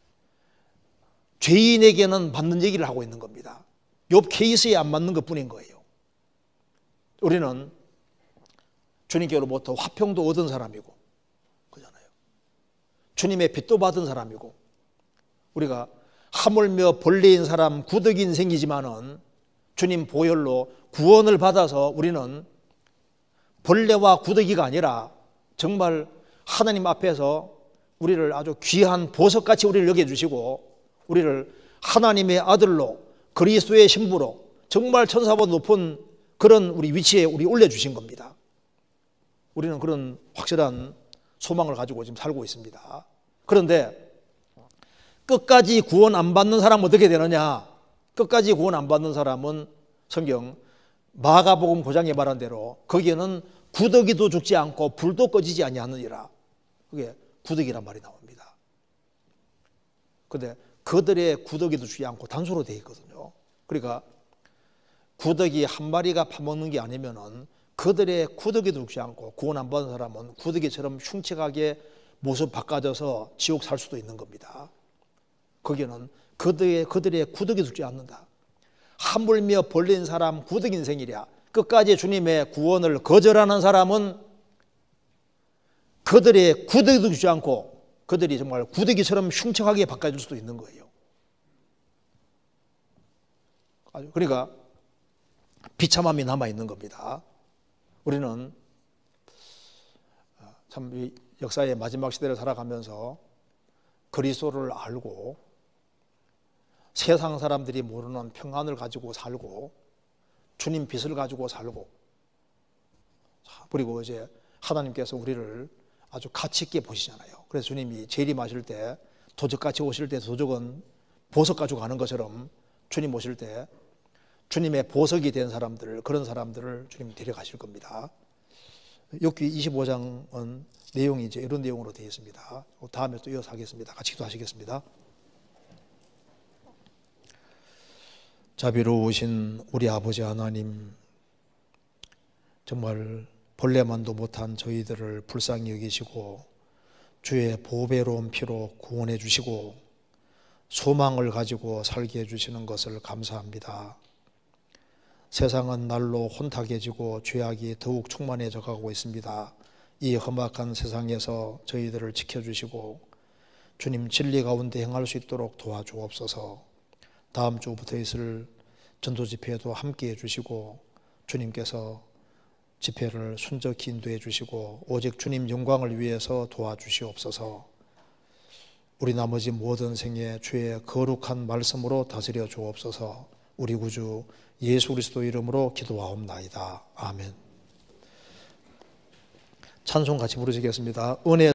죄인에게는 맞는 얘기를 하고 있는 겁니다. 욥 케이스에 안 맞는 것뿐인 거예요. 우리는 주님께로부터 화평도 얻은 사람이고, 그잖아요. 주님의 빛도 받은 사람이고, 우리가 하물며 벌레인 사람 구덕 인생이지만은 주님 보혈로 구원을 받아서 우리는 벌레와 구더기가 아니라 정말 하나님 앞에서 우리를 아주 귀한 보석같이 우리를 여겨주시고, 우리를 하나님의 아들로 그리스도의 신부로 정말 천사보다 높은 그런 우리 위치에 우리 올려주신 겁니다. 우리는 그런 확실한 소망을 가지고 지금 살고 있습니다. 그런데 끝까지 구원 안 받는 사람은 어떻게 되느냐? 끝까지 구원 안 받는 사람은 성경 마가복음 구 장에 말한 대로 거기에는 구더기도 죽지 않고 불도 꺼지지 아니하느니라. 그게 구더기란 말이 나옵니다. 그런데 그들의 구더기도 죽지 않고 단수로 되어 있거든요. 그러니까 구더기 한 마리가 파먹는 게 아니면은 그들의 구더기도 죽지 않고 구원 안 받은 사람은 구더기처럼 흉측하게 모습 바꿔져서 지옥 살 수도 있는 겁니다. 거기는 그들의, 그들의 구더기 죽지 않는다. 하물며 벌레인 사람 구덕 인생이랴. 끝까지 주님의 구원을 거절하는 사람은 그들의 구더기도 죽지 않고 그들이 정말 구더기처럼 흉측하게 바꿔질 수도 있는 거예요. 그러니까 비참함이 남아있는 겁니다. 우리는 참 역사의 마지막 시대를 살아가면서 그리스도를 알고 세상 사람들이 모르는 평안을 가지고 살고 주님 빛을 가지고 살고, 그리고 이제 하나님께서 우리를 아주 가치 있게 보시잖아요. 그래서 주님이 재림하실 때 도적같이 오실 때 도적은 보석 가지고 가는 것처럼 주님 오실 때 주님의 보석이 된 사람들, 그런 사람들을 주님이 데려가실 겁니다. 욥기 이십오 장은 내용이 이제 이런 내용으로 되어 있습니다. 다음에 또 이어서 하겠습니다. 같이 기도하시겠습니다. 자비로우신 우리 아버지 하나님, 정말 벌레만도 못한 저희들을 불쌍히 여기시고 주의 보배로운 피로 구원해 주시고 소망을 가지고 살게 해주시는 것을 감사합니다. 세상은 날로 혼탁해지고 죄악이 더욱 충만해져 가고 있습니다. 이 험악한 세상에서 저희들을 지켜주시고 주님 진리 가운데 행할 수 있도록 도와주옵소서. 다음 주부터 있을 전도 집회에도 함께 해주시고 주님께서 집회를 순적히 인도해 주시고 오직 주님 영광을 위해서 도와주시옵소서. 우리 나머지 모든 생에 주의 거룩한 말씀으로 다스려 주옵소서. 우리 구주 예수 그리스도 이름으로 기도하옵나이다. 아멘. 찬송 같이 부르시겠습니다. 은혜